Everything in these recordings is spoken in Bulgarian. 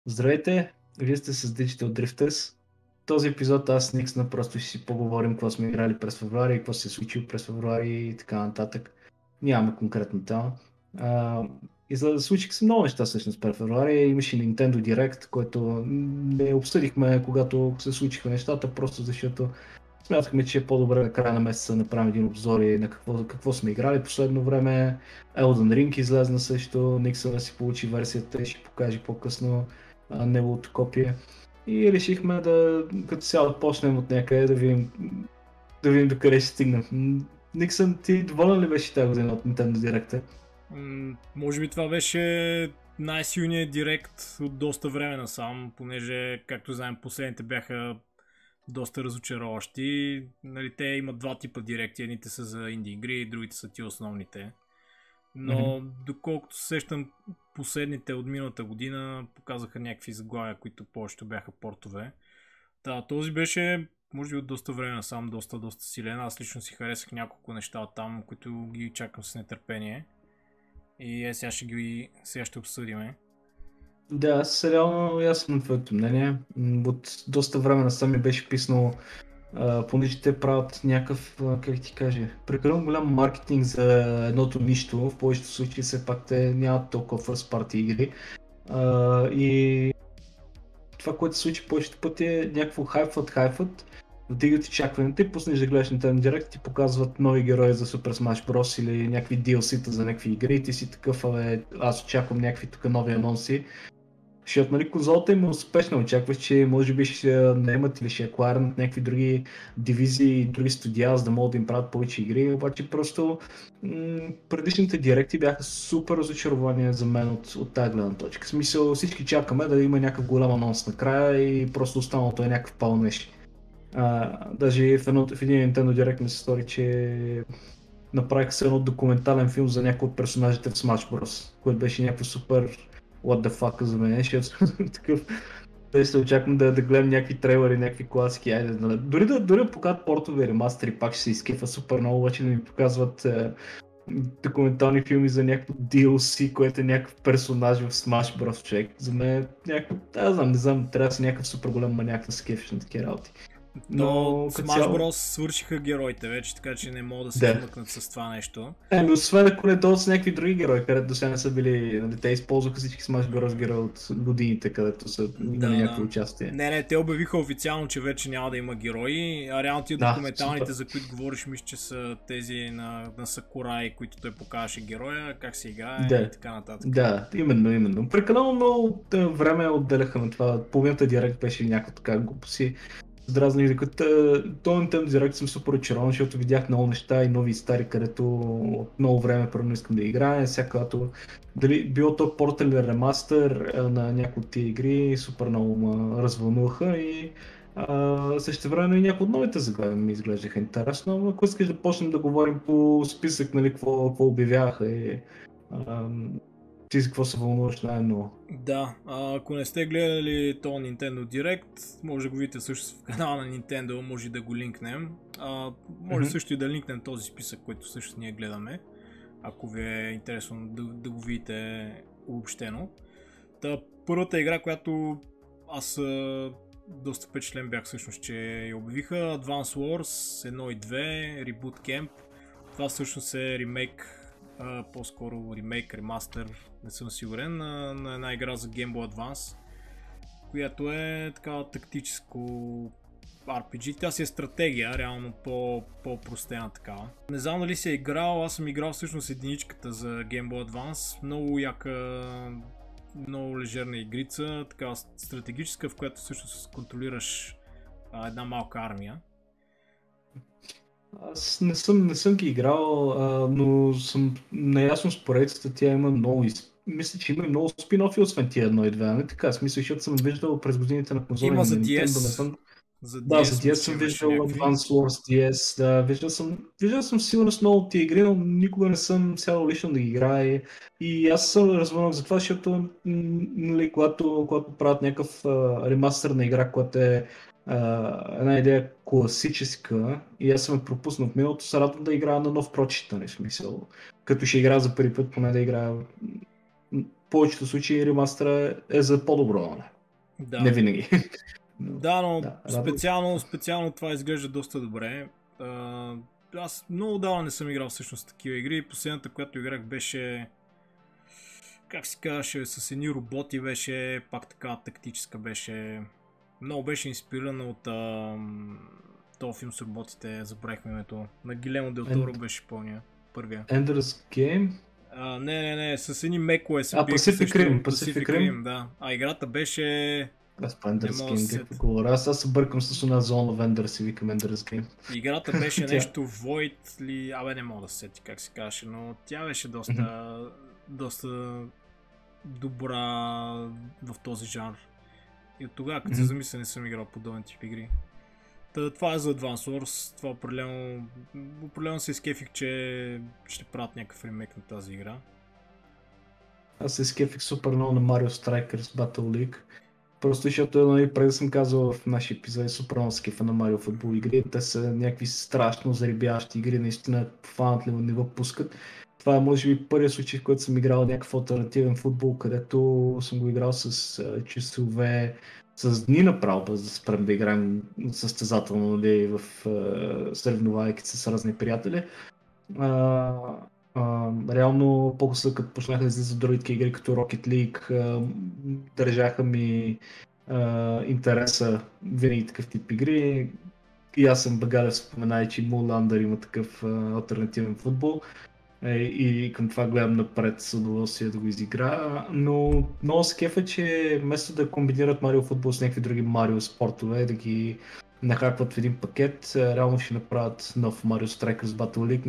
Здравейте, вие сте с Digital Drifters. В този епизод аз с Никсна просто ще си поговорим какво сме играли през февруари, какво се е случило през февруари и така нататък. Нямаме конкретна тема. А, случиха се много неща всъщност през февруари. Имаше Nintendo Direct, който не обсъдихме когато се случиха нещата, просто защото смятахме, че е по-добре на края на месеца да направим един обзор и на какво сме играли последно време. Elden Ring излезна също, Никсън да си получи версията и ще покаже по-късно неговото копие. И решихме да, като цяло, почнем от някъде да видим докъде ще стигнем. Никсън, ти доволен ли беше тази година от Nintendo Direct? Може би това беше най-силният директ от доста време насам, понеже, както знаем, последните бяха доста разочароващи. Нали, те имат два типа директи, едните са за инди игри, другите са ти основните. Но доколкото се сещам, последните от миналата година показаха някакви заглавия, които повечето бяха портове. Този беше, може би от доста време насам, доста силен. Аз лично си харесах няколко неща там, които ги чакам с нетърпение. И сега ще обсъдиме. Да, аз реално ясно на твоето мнение. От доста време насам ми беше писнало, понеже те правят някакъв, как ти кажа, прекалено голям маркетинг за едното нищо. В повечето случаи все пак те нямат толкова first party игри. И това, което се случи повечето пъти е някакво хайфът, вдигат изчакването и пуснеш да гледаш Nintendo Direct, ти показват нови герои за Super Smash Bros. Или някакви DLC-та за някакви игри и ти си такъв, аз очаквам някакви тук нови анонси. Защото нали, конзолата им е успешна, очакваш, че може би ще наемат или ще акварнат някакви други дивизии, други студия, за да могат да им правят повече игри, обаче просто предишните директи бяха супер разочарования за мен от тази гледна точка. В смисъл всички чакаме да има някакъв голям анонс накрая и просто останалото е някакъв пълнеш. Даже в един Nintendo Direct ми се стори, че направиха се едно документален филм за някой от персонажите в Smash Bros, който беше някакво супер what the fuck за мен, защото такъв да се очаквам да гледам някакви трейлери, някакви класики, айде, дори да покажат портове ремастери, пак ще се изкефа супер много, обаче да ми показват документални филми за някакво DLC, което е някакъв персонаж в Smash Bros. Човек. За мен е някакъв, не знам, трябва да си някакъв супер голям маняк да се кефиш на такива работи. Но Smash Bros свършиха героите вече, така че не могат да се измъкнат с това нещо. Освен ако не дойдат с някакви други герои, където до сега не са били, нали, те използваха всички Smash Bros. Герои от годините, където са имали някакви участия. Не, те обявиха официално, че вече няма да има герои, а реално тия документалните, за които говориш, мисля, че са тези на Сакурай, които той покажеше героя, как се играе и така нататък. Да, именно. Прекалено много време отделяха на това. Половината директ беше някаква така глупост. Здразни, докато Nintendo Direct съм супер очарован, защото видях много неща и нови и стари, където от много време първо искам да играя. Всякато дали било то портал или ремастър на някои от тия игри, супер много ме развълнуваха и същевременно и някои от новите заглавия ми изглеждаха интересно. Но ако искаш да почнем да говорим по списък, нали, какво обявяха и ти за какво се вълнуваш най-много? Да, ако не сте гледали то Nintendo Direct, може да го видите също в канала на Nintendo, може да го линкнем. Може също и да линкнем този списък, който също ние гледаме, ако ви е интересно да го видите обобщено. Първата игра, която аз доста впечатлен бях всъщност, че я обявиха, Advance Wars 1 и 2, Reboot Camp. Това всъщност е ремейк, по-скоро ремастър, не съм сигурен, на една игра за Game Boy Advance, която е такава тактическо RPG. Тя си е стратегия, реално по-простена такава. Не знам дали си е играл, аз съм играл всъщност единичката за Game Boy Advance. Много яка, много лежерна игрица, такава стратегическа, в която всъщност контролираш една малка армия. Аз не съм ги играл, но съм наясно с поредицата, тя има много мисля, че има и много спин-офи освен тия 1 и 2, не така? Смисъл, защото съм виждал през годините на конзоли на за DS. За DS съм виждал Advance Wars DS, да, виждал съм сигурно с много от тия игри, но никога не съм сядал лично да ги играя и аз съм развълнуван за това, защото нали, когато правят някакъв ремастър на игра, която е една идея класическа и аз съм я пропуснал в миналото, се радвам да играя на нов прочит, нали, смисъл. Като ще играя за първи път, поне да играя повечето случаи ремастъра е за по-добро, не? Да. Не винаги. Да, но Да, специално това изглежда доста добре. Аз много давно не съм играл всъщност такива игри. Последната, която играх беше, как се казваше, с едни роботи, беше пак така тактическа, беше много беше инспирирана от този филм с роботите, забравихме името. На Гилемо Дел Торо беше първия. Ender's Game? Не, с едни мекове се биеха Pacific срещу Rim, Pacific Rim, да. А играта беше... Аз по Ender's Не мога да Game се какво говоря. Аз се бъркам с една зона в Enders и викам Ender's Game. Играта беше нещо Void ли... Абе, не мога да се сети как се казваше, но тя беше доста добра в този жанр. И от тогава, като се замисля, не съм играл подобен тип игри. Това е за Advance Wars. Това определено се изкефих, че ще правят някакъв ремейк на тази игра. Аз се изкефих супер много на Mario Strikers Battle League. Просто защото преди съм казал в нашия епизод супер много скефа на Mario футбол игри. Те са някакви страшно зарибяващи игри, наистина фанатливо не пускат. Това е може би първият случай, в който съм играл някакъв алтернативен футбол, където съм го играл с часове, с дни направо, без да спрем да играем състезателно, нали, в съревновайки с разни приятели. Реално по-късно, като почнаха да излизат другите игри като Rocket League, държаха ми интереса винаги такъв тип игри. И аз съм багалев, споменай, че Муландър има такъв алтернативен футбол. И към това гледам напред с удоволствие да го изигра, но много се кефа, че вместо да комбинират Марио футбол с някакви други Марио спортове, да ги нахакват в един пакет, реално ще направят нов Mario Strikers Battle League.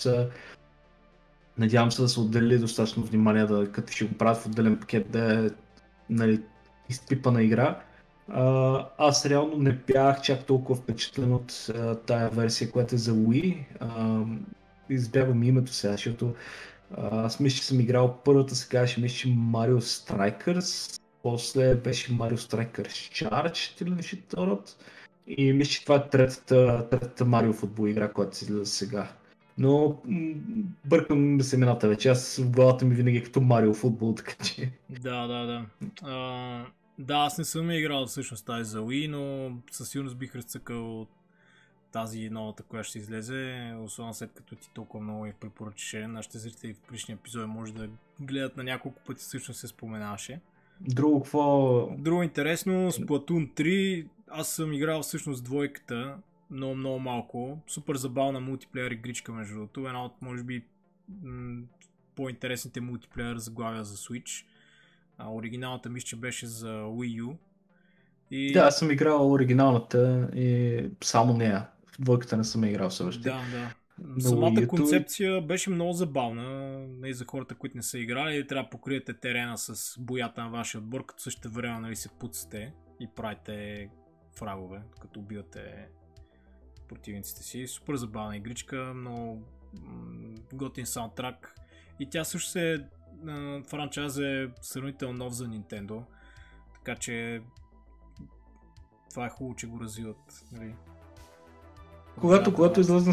Надявам се да се отдели достатъчно внимание, като ще го правят в отделен пакет, да е, нали, изпипана игра. Аз реално не бях чак толкова впечатлен от тая версия, която е за Wii. Избягвам името сега, защото аз мисля, че съм играл първата, сега ще мисля, че Mario Strikers, после беше Mario Strikers Charge или нещо второто. И мисля, че това е третата Mario футбол игра, която се излиза сега. Но бъркам семената вече, аз в главата ми винаги е като Марио футбол, така че... Да. Да, аз не съм играл всъщност тази за Wii, но със сигурност бих разцъкал тази новата, която ще излезе, особено след като ти толкова много я препоръчаше. Нашите зрители в предишния епизод може да гледат на няколко пъти, всъщност се споменаваше. Друго интересно, Splatoon 3, аз съм играл всъщност двойката, но много малко. Супер забавна мултиплеер игричка между другото. Една от, може би, по-интересните мултиплеер заглавия за Switch. Оригиналната мисля, че беше за Wii U. Да, аз съм играл оригиналната и само нея. В двойката не съм играл все още. Да. Самата концепция беше много забавна. И за хората, които не са играли, трябва да покриете терена с боята на вашия отбор, като също време, нали, се пуцате и правите фрагове, като убивате противниците си. Супер забавна игричка, много готин саундтрак. И тя също франчайз е сравнително нов за Nintendo. Така че това е хубаво, че го развиват. Нали? Когато излезна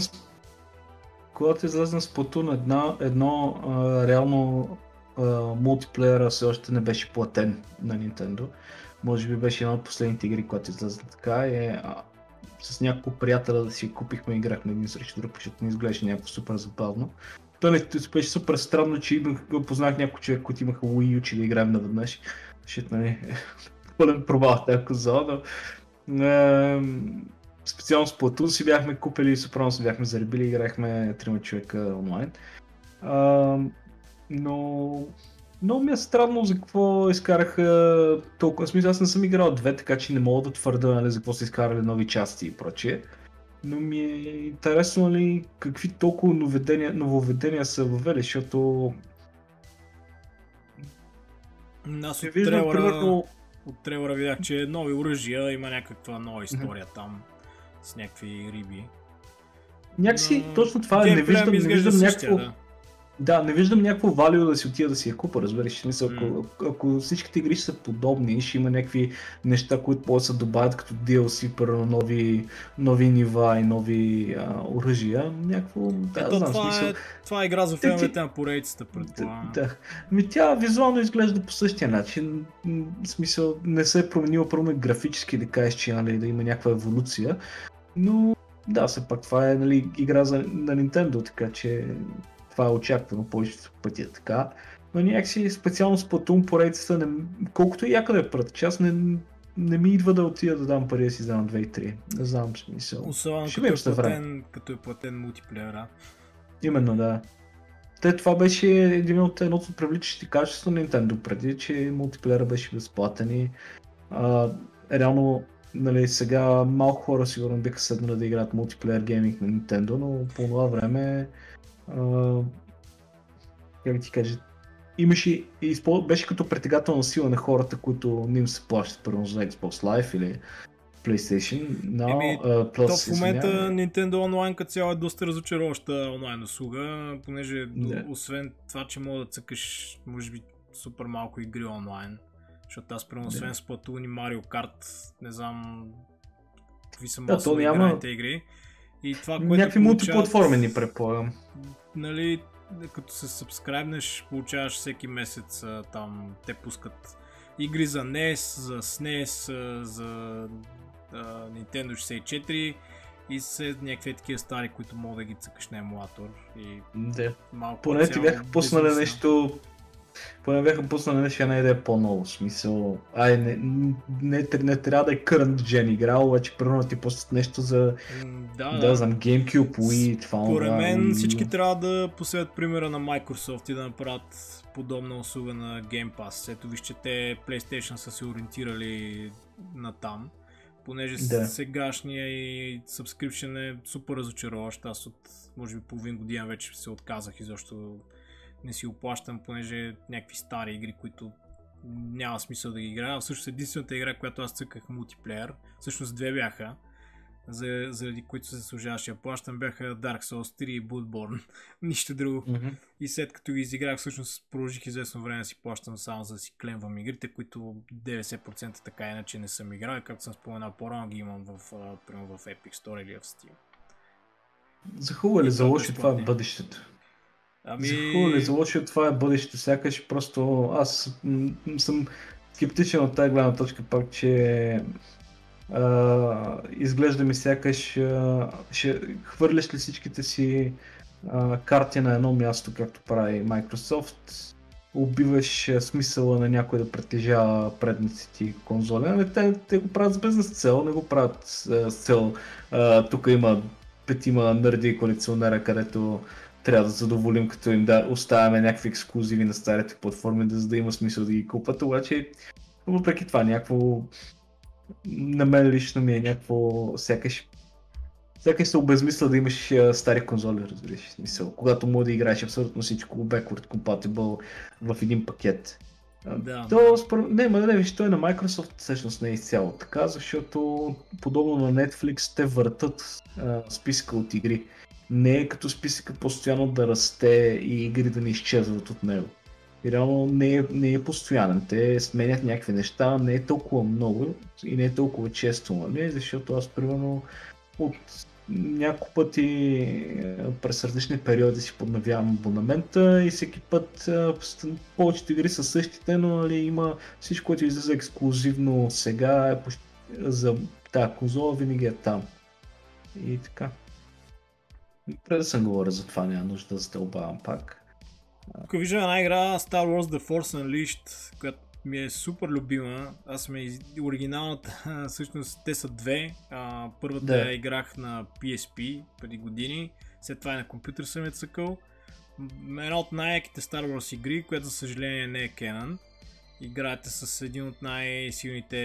с Splatoon едно реално мултиплеера все още не беше платен на Nintendo. Може би беше една от последните игри, която излезна така. С няколко приятеля да си купихме и играхме един срещу друг, защото не изглеждаше някакво супер забавно. То не беше супер странно, че познах някой човек, който имаха Wii U, че да играем наведнъж. Защото пълен провал в тази коза, но специално с Splatoon си бяхме купили, супер си бяхме заребили и играхме 3 човека онлайн. Но много ми е странно за какво изкараха толкова. Смисъл, аз не съм играл две, така че не мога да твърда, нали, за какво са изкарали нови части и прочее. Но ми е интересно, нали, какви толкова нововведения са въвели, защото... Аз от трейлера видях, че нови оръжия, има някаква нова история там с някакви риби. Някакси точно това не виждам някакво... Да, не виждам някакво валю да си отида да си я купа, разбираш. Смисъл, ако всичките игри са подобни, ще има някакви неща, които могат да се добавят като DLC, първо нови нива и нови оръжия, някакво, да, знам, смисъл. Това е игра за феновете на поредицата, предполагам. Да. Тя визуално изглежда по същия начин. В смисъл, не се е променила първо графически, да кажеш, че да има някаква еволюция, но да, все пак това е, нали, игра на Nintendo, така че това е очаквано повечето пъти е така. Но някакси специално с Splatoon поредицата, колкото и яка да е прът, аз не ми идва да отида да дам пари да си вземам 2 и 3. Не знам смисъл. Особено като е платен мултиплеера. Именно, да. Това беше едното от привличащите качества на Nintendo преди, че мултиплеера беше безплатен и реално, нали, сега малко хора сигурно биха седнали да играят мултиплеер гейминг на Nintendo, но по това време как ти кажа, беше като притегателна сила на хората, които не им се плащат първо за Xbox Live или PlayStation. В момента Nintendo Online като цяло е доста разочароваща онлайн услуга, понеже освен това, че мога да цъкаш може би супер малко игри онлайн, защото аз примерно освен Splatoon и Mario Kart, не знам какви са масово играните игри. И това, което някакви мултиплатформени предполагам. Нали, като се сабскрайбнеш, получаваш всеки месец, там те пускат игри за NES, за SNES, за Nintendo 64 и са някакви такива стари, които мога да ги цъкаш на емулатор. И малко поне ти бяха пуснали нещо. Поне бяха пуснали нещо, една идея по-ново, смисъл. Не трябва да е current gen игра, обаче примерно ти пуснат нещо за да знам, GameCube, Wii, това. Според мен всички трябва да последват примера на Microsoft и да направят подобна услуга на Game Pass. Ето вижте, те PlayStation са се ориентирали на там, понеже сегашния и subscription е супер разочароващ. Аз от може би половин година вече се отказах и защо не си оплащам, понеже някакви стари игри, които няма смисъл да ги играя. Всъщност единствената игра, която аз цъках мултиплеер, всъщност две бяха, заради които се заслужаваше да плащам, бяха Dark Souls 3 и Bloodborne. Нищо друго. И след като ги изиграх, всъщност продължих известно време да си плащам само за да си клемвам игрите, които 90% така иначе не съм играл, и както съм споменал по-рано, ги имам в Epic Store или в Steam. За хубаво или за лошо това е бъдещето? За хубаво или за лошо това е бъдещето, сякаш просто аз съм скептичен от тази гледна точка пак, че изглежда ми сякаш ще хвърляш ли всичките си карти на едно място, както прави Microsoft, убиваш смисъла на някой да притежава предните ти конзоли. Те го правят с бизнес цел, не го правят с цел. Тук има 5 нърди колекционера, където трябва да задоволим, като им да оставяме някакви ексклузиви на старите платформи, за да има смисъл да ги купат, обаче въпреки това някакво на мен лично ми е някакво сякаш се обезмисля да имаш стари конзоли, разбираш, смисъл, когато мога да играеш абсолютно всичко backward compatible в един пакет. Виж, той на Microsoft всъщност не е изцяло така, защото подобно на Netflix те въртат списъка от игри. Не е като списъка постоянно да расте и игри да не изчезват от него. И реално не е постоянен. Те сменят някакви неща, не е толкова много и не е толкова често, нали? Защото аз примерно от няколко пъти през различни периоди си подновявам абонамента и всеки път повечето игри са същите, но нали, има всичко, което излиза ексклузивно сега за тази конзола, винаги е там. И така. Преди да съм говоря за това, няма нужда да задълбавам пак. Тук виждам една игра Star Wars The Force Unleashed, която ми е супер любима. Аз оригиналната, всъщност те са две. Първата я играх на PSP преди години, след това и на компютър съм я цъкал. Една от най-яките Star Wars игри, която за съжаление не е canon. Играете с един от най-силните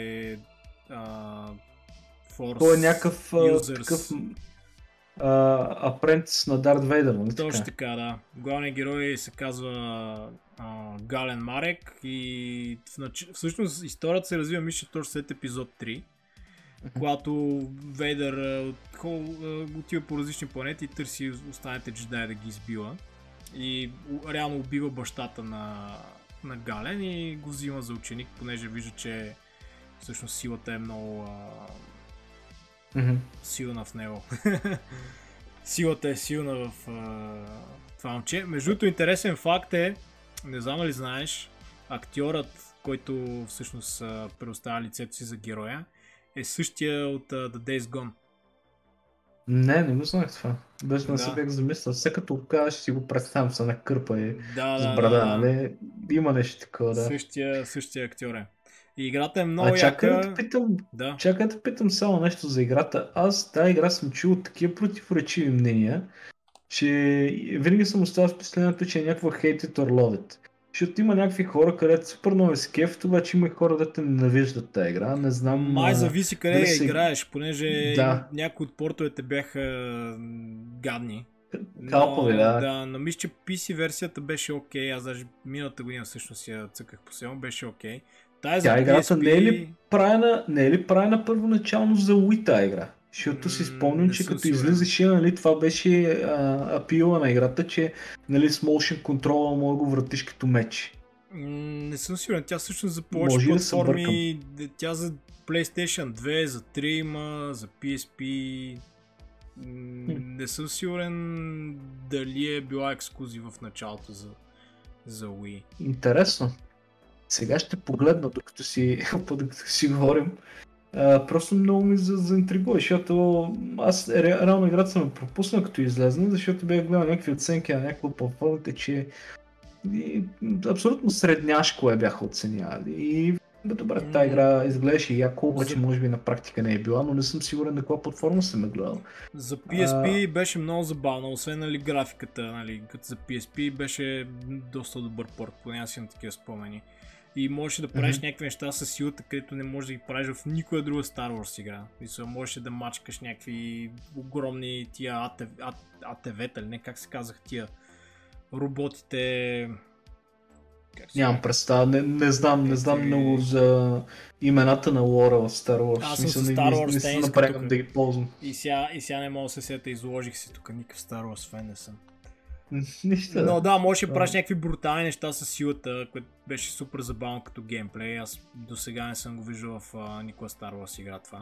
Force той е някакъв апрентис на Дарт Вейдър, нали така? Точно така, да. Главният герой се казва Гален Марек и всъщност историята се развива, мисля, точно след епизод 3, когато Вейдър отива по различни планети и търси останалите джедаи да ги избива. и реално убива бащата на Гален и го взима за ученик, понеже вижда, че всъщност силата е много силна в него. Силата е силна в това момче. Между другото, интересен факт е, не знам ли знаеш, актьорът, който всъщност предоставя лицето си за героя, е същия от The Days Gone. Не го знах това. Без не се бях замислил. Все като го кажеш, си го представям са на кърпа и с брада, нали? Има нещо такова, да. Същия актьор е. И играта е много яка. Чакай да питам само нещо за играта. Аз тази игра съм чул такива противоречиви мнения, че винаги съм оставил впечатлението, че е някаква hate it or love it. Защото има някакви хора, където супер много е скефт, обаче има хора, да те ненавиждат тази игра. Не знам. Май зависи къде я играеш, понеже някои от портовете бяха гадни. Калпови, да. Но мисля, че PC версията беше окей. Аз даже миналата година всъщност я цъках по село, беше окей. Тя играта не е ли правена първоначално за Wii тази игра? Защото си спомням, че като излизаше, нали, това беше апила на играта, че нали, с motion control може да го вратиш като меч. Не съм сигурен, тя всъщност за повече платформи, тя за PlayStation 2, за 3 има, за PSP. Не съм сигурен дали е била ексклузив в началото за Wii. Интересно. Сега ще погледна, докато си говорим. Просто много ми заинтригува, защото аз реално играта съм пропуснал като излезна, защото бях гледал някакви оценки на някакви платформите, че абсолютно средняшко бяха оценявали. И добре, тази игра изглеждаше яко, обаче може би на практика не е била, но не съм сигурен на каква платформа съм е гледал. За PSP беше много забавно, освен нали, графиката, нали, като за PSP беше доста добър порт, поне аз имам такива спомени. И можеш да правиш някакви неща с силата, където не можеш да ги правиш в никоя друга Star Wars игра. Можеш да мачкаш някакви огромни тия АТВ-та, или не как се казах тия роботите. Нямам представа, не знам много за имената на лора в Star Wars. Аз съм с Star Wars не напрягам да ги ползвам. И сега не мога да се сета, изложих си тук, никакъв Star Wars фен не съм. Нищо. Но да, можеш да правиш някакви брутални неща с силата, което беше супер забавно като геймплей. Аз до сега не съм го виждал в никога Star Wars игра това.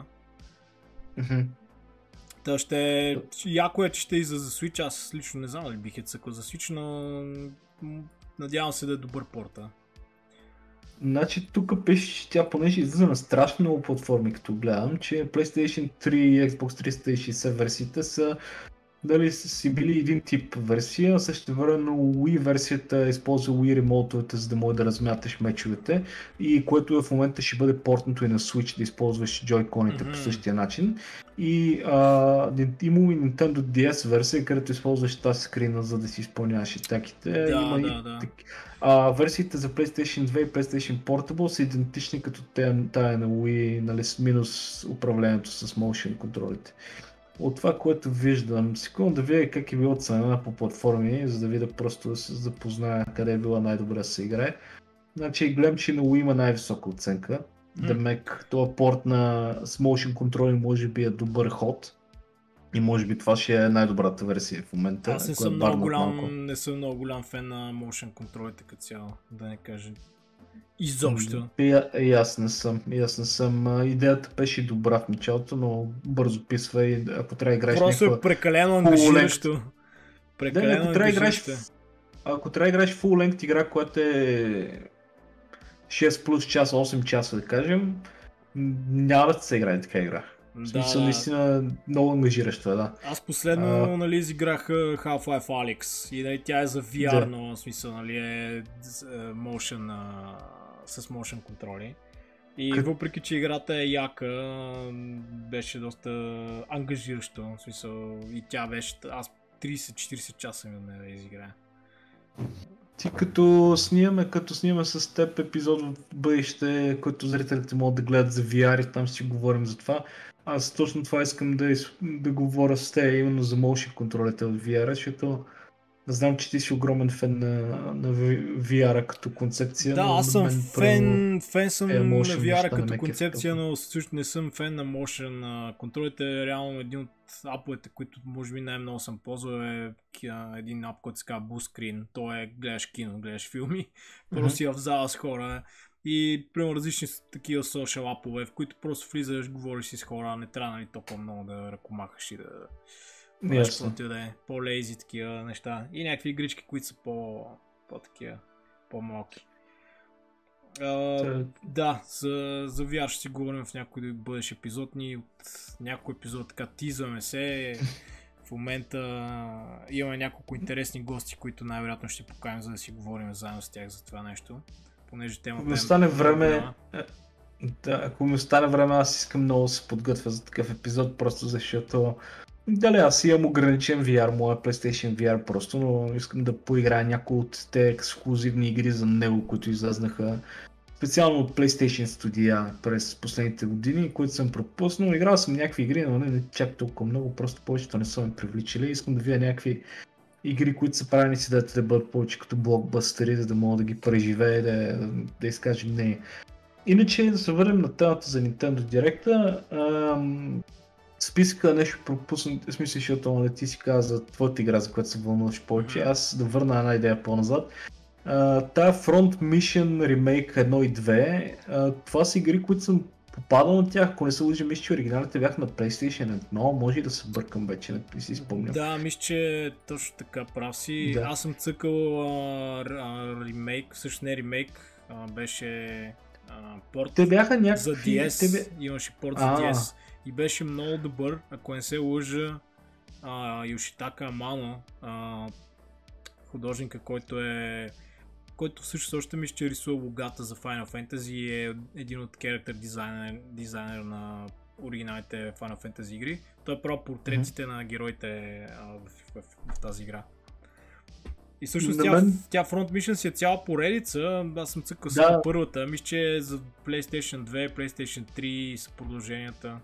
Та ще... Яко е, че ще и за Switch, аз лично не знам дали бих е цъкал за Switch, но надявам се да е добър порта. Значи тук пише, че тя понеже излиза на страшно много платформи, като гледам, че PlayStation 3 и Xbox 360 версиите са дали си били един тип версия, също времено Wii версията използва Wii ремонтовете, за да може да размяташ мечовете, и което в момента ще бъде портното и на Switch да използваш джойконите по същия начин. И има и Nintendo DS версия, където използваш тачскрина, за да си изпълняваш атаките. Версиите за PlayStation 2 и PlayStation Portable са идентични като тая на Wii, нали, с минус управлението с motion контролите. От това, което виждам, секунда да видя как е било цена по платформи, за да видя просто да се запозная къде е била най-добре да се играе. Значи гледам, че на Wii има най-висока оценка. Демек, този порт на с motion control може би е добър ход. И може би това ще е най-добрата версия в момента. Аз не съм много голям фен на motion контролите като цяло, да не кажа изобщо. И аз не съм. Идеята беше добра в началото, но бързо писва и ако трябва да играеш просто е прекалено ангажиращо. Ако трябва да играеш full length игра, която е 6 плюс час, 8 часа да кажем, няма да се играе така игра. В смисъл наистина много ангажиращо, да. Аз последно нали, изиграх Half-Life Alyx и нали, тя е за VR, но в смисъл нали, е motion, с motion контроли. И въпреки, че играта е яка, беше доста ангажиращо. В смисъл, и тя беше, аз 30-40 часа ми да изиграя. Ти като снимаме с теб епизод в бъдеще, който зрителите могат да гледат за VR и там ще говорим за това. Аз точно това искам да говоря с теб, именно за motion контролите от VR, защото Знам, че ти си огромен фен на VR като концепция, Да, но аз на съм мен първо фен съм на Motion VR неща не като ме кефят концепция, толкова. но също не съм фен на Motion. Контролите е реално един от аповете, които може би най-много съм ползвал един ап, който се казва Blue Screen. То е гледаш кино, гледаш филми, просто си в зала с хора и примерно различни такива social апове, в които просто влизаш, говориш си с хора, не трябва нали толкова много да ръкомахаш и да правиш каквото да е, по-лейзи такива неща и някакви игрички, които са по-такива, по-малки. Да, за VR ще си говорим в някой бъдещ епизод. Ние от някой епизод така тизваме се. В момента имаме няколко интересни гости, които най-вероятно ще поканим, за да си говорим заедно с тях за това нещо. Понеже темата ако ми остане време, ако ми остане време, аз искам много да се подготвя за такъв епизод, просто защото дали аз имам ограничен VR, моя PlayStation VR просто, но искам да поиграя някои от те ексклузивни игри за него, които излезнаха специално от PlayStation Studio през последните години, които съм пропуснал. Играл съм някакви игри, но не чак толкова много, просто повечето не са ме привличали. Искам да видя някакви игри, които са правени си да бъдат повече като блокбъстери, за да мога да ги преживея, да изкажем не. Иначе да се върнем на темата за Nintendo Direct. Списъка нещо пропуснат, в смисъл, защото ти си каза за твоята игра, за която се вълнуваш повече. Аз да върна една идея по-назад. Тая Front Mission Remake 1 и 2, това са игри, които съм попадал на тях, ако не се лъжа, мисля, че оригиналите бяха на PlayStation 1, може и да се бъркам вече, не си спомням. Да, мисля, че точно така прав си. Да. Аз съм цъкал ремейк, всъщност не ремейк, беше порт те бяха някакви... за DS, имаше порт за DS и беше много добър, ако не се лъжа, Йошитака Амано, художника, който всъщност още мисля, че рисува логата за Final Fantasy и е един от character дизайнер на оригиналните Final Fantasy игри. Той е правил портретите на героите в тази игра. И всъщност тя Front Mission си е цяла поредица, аз съм цъкал само първата, мисля, че за PlayStation 2, PlayStation 3 са продълженията.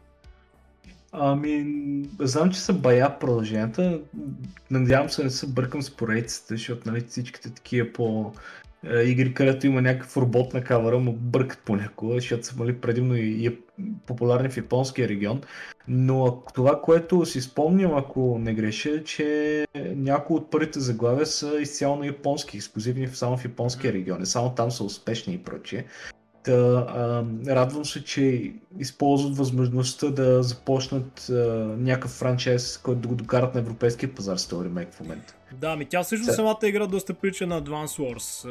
Знам, че са бая продълженията, надявам се не се бъркам с поредицата, защото нали, всичките такива по игри, където има някакъв робот на кавера, му бъркат понякога, защото са мали предимно и популярни в японския регион. Но това, което си спомням, ако не греша, е, че някои от първите заглавия са изцяло на японски, ексклюзивни само в японския регион, само там са успешни и прочее. Радвам се, че използват възможността да започнат някакъв франчайз, който да го докарат на европейския пазар с този ремейк в момента. Да, тя всъщност самата игра доста прилича на Advance Wars.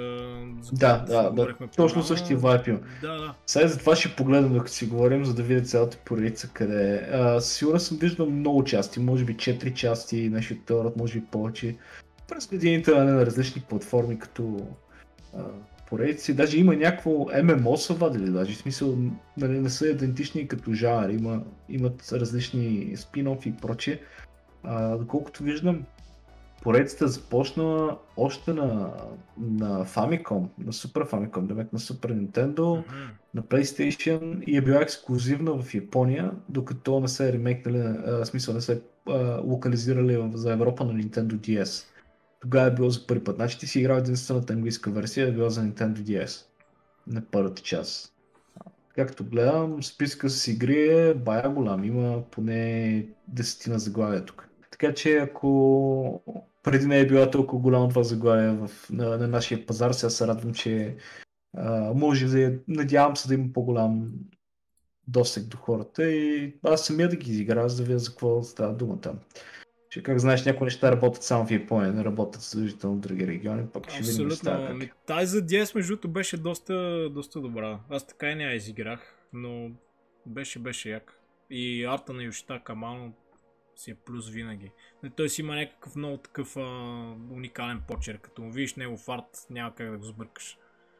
Да, точно същия вайп има. Да. Сега за това ще погледам докато си говорим, за да видя цялата поредица къде е. Сигурно съм виждал много части, може би 4 части, нещо от може би повече. През годините на различни платформи, като поредици. Даже има някакво ММО са вадили, даже в смисъл нали, не са идентични като жанр, имат различни спин-оффи и прочее. Доколкото виждам, поредицата започна още на Famicom, на Super Famicom, на Super Nintendo, на PlayStation и е била ексклюзивна в Япония, докато не се ремейкнали, в смисъл не се локализирали за Европа на Nintendo DS. Тогава е било за първи път. Значи ти си играл единствената английска версия, е била за Nintendo DS на първата част. Както гледам, списка с игри е бая голям, има поне 10 заглавия тук. Така че ако преди не е била толкова голяма това заглавие на нашия пазар, сега се радвам, че може да надявам се да има по-голям досег до хората и аз самия да ги изиграя, за да видя за какво става дума там. Че, как знаеш, някои неща работят само в Япония, не работят задължително в други региони, пък ще видим неща. Тази за DS между другото беше доста добра. Аз така и не я изиграх, но беше як. И арта на Йошитака Амано си е плюс винаги. Той си има някакъв много такъв уникален почерк. Като му видиш негов арт, няма как да го сбъркаш.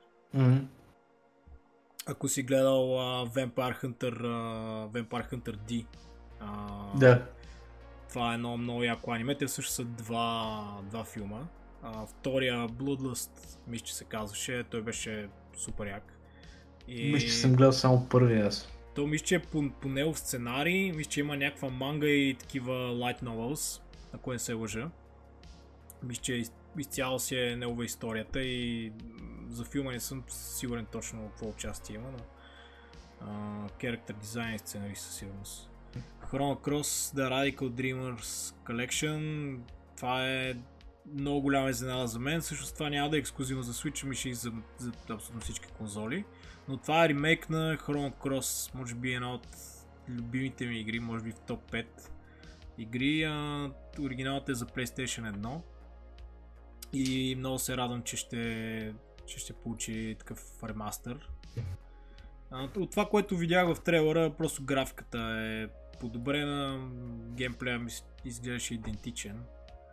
Ако си гледал Vampire Hunter D. Да. Това е едно много яко аниме. Те също са два филма. Втория Bloodlust, мисля, че се казваше. Той беше супер як. Мисля, че съм гледал само първия аз. То мисля, че е по негов сценарий. Мисля, че има някаква манга и такива light novels, ако не се лъжа. Мисля, че изцяло си е негова историята и за филма не съм сигурен точно какво участие има, но character design и сценарий със сигурност. Chrono Cross The Radical Dreamers Collection, това е много голяма изненада за мен, всъщност това няма да е ексклюзивно за Switch, мисля и за абсолютно всички конзоли, но това е ремейк на Chrono Cross, може би една от любимите ми игри, може би в топ 5 игри, оригиналът е за PlayStation 1 и много се радвам, че ще получи такъв ремастър. От това, което видях в трейлера, просто графиката е подобрена, геймплея ми изглеждаше идентичен.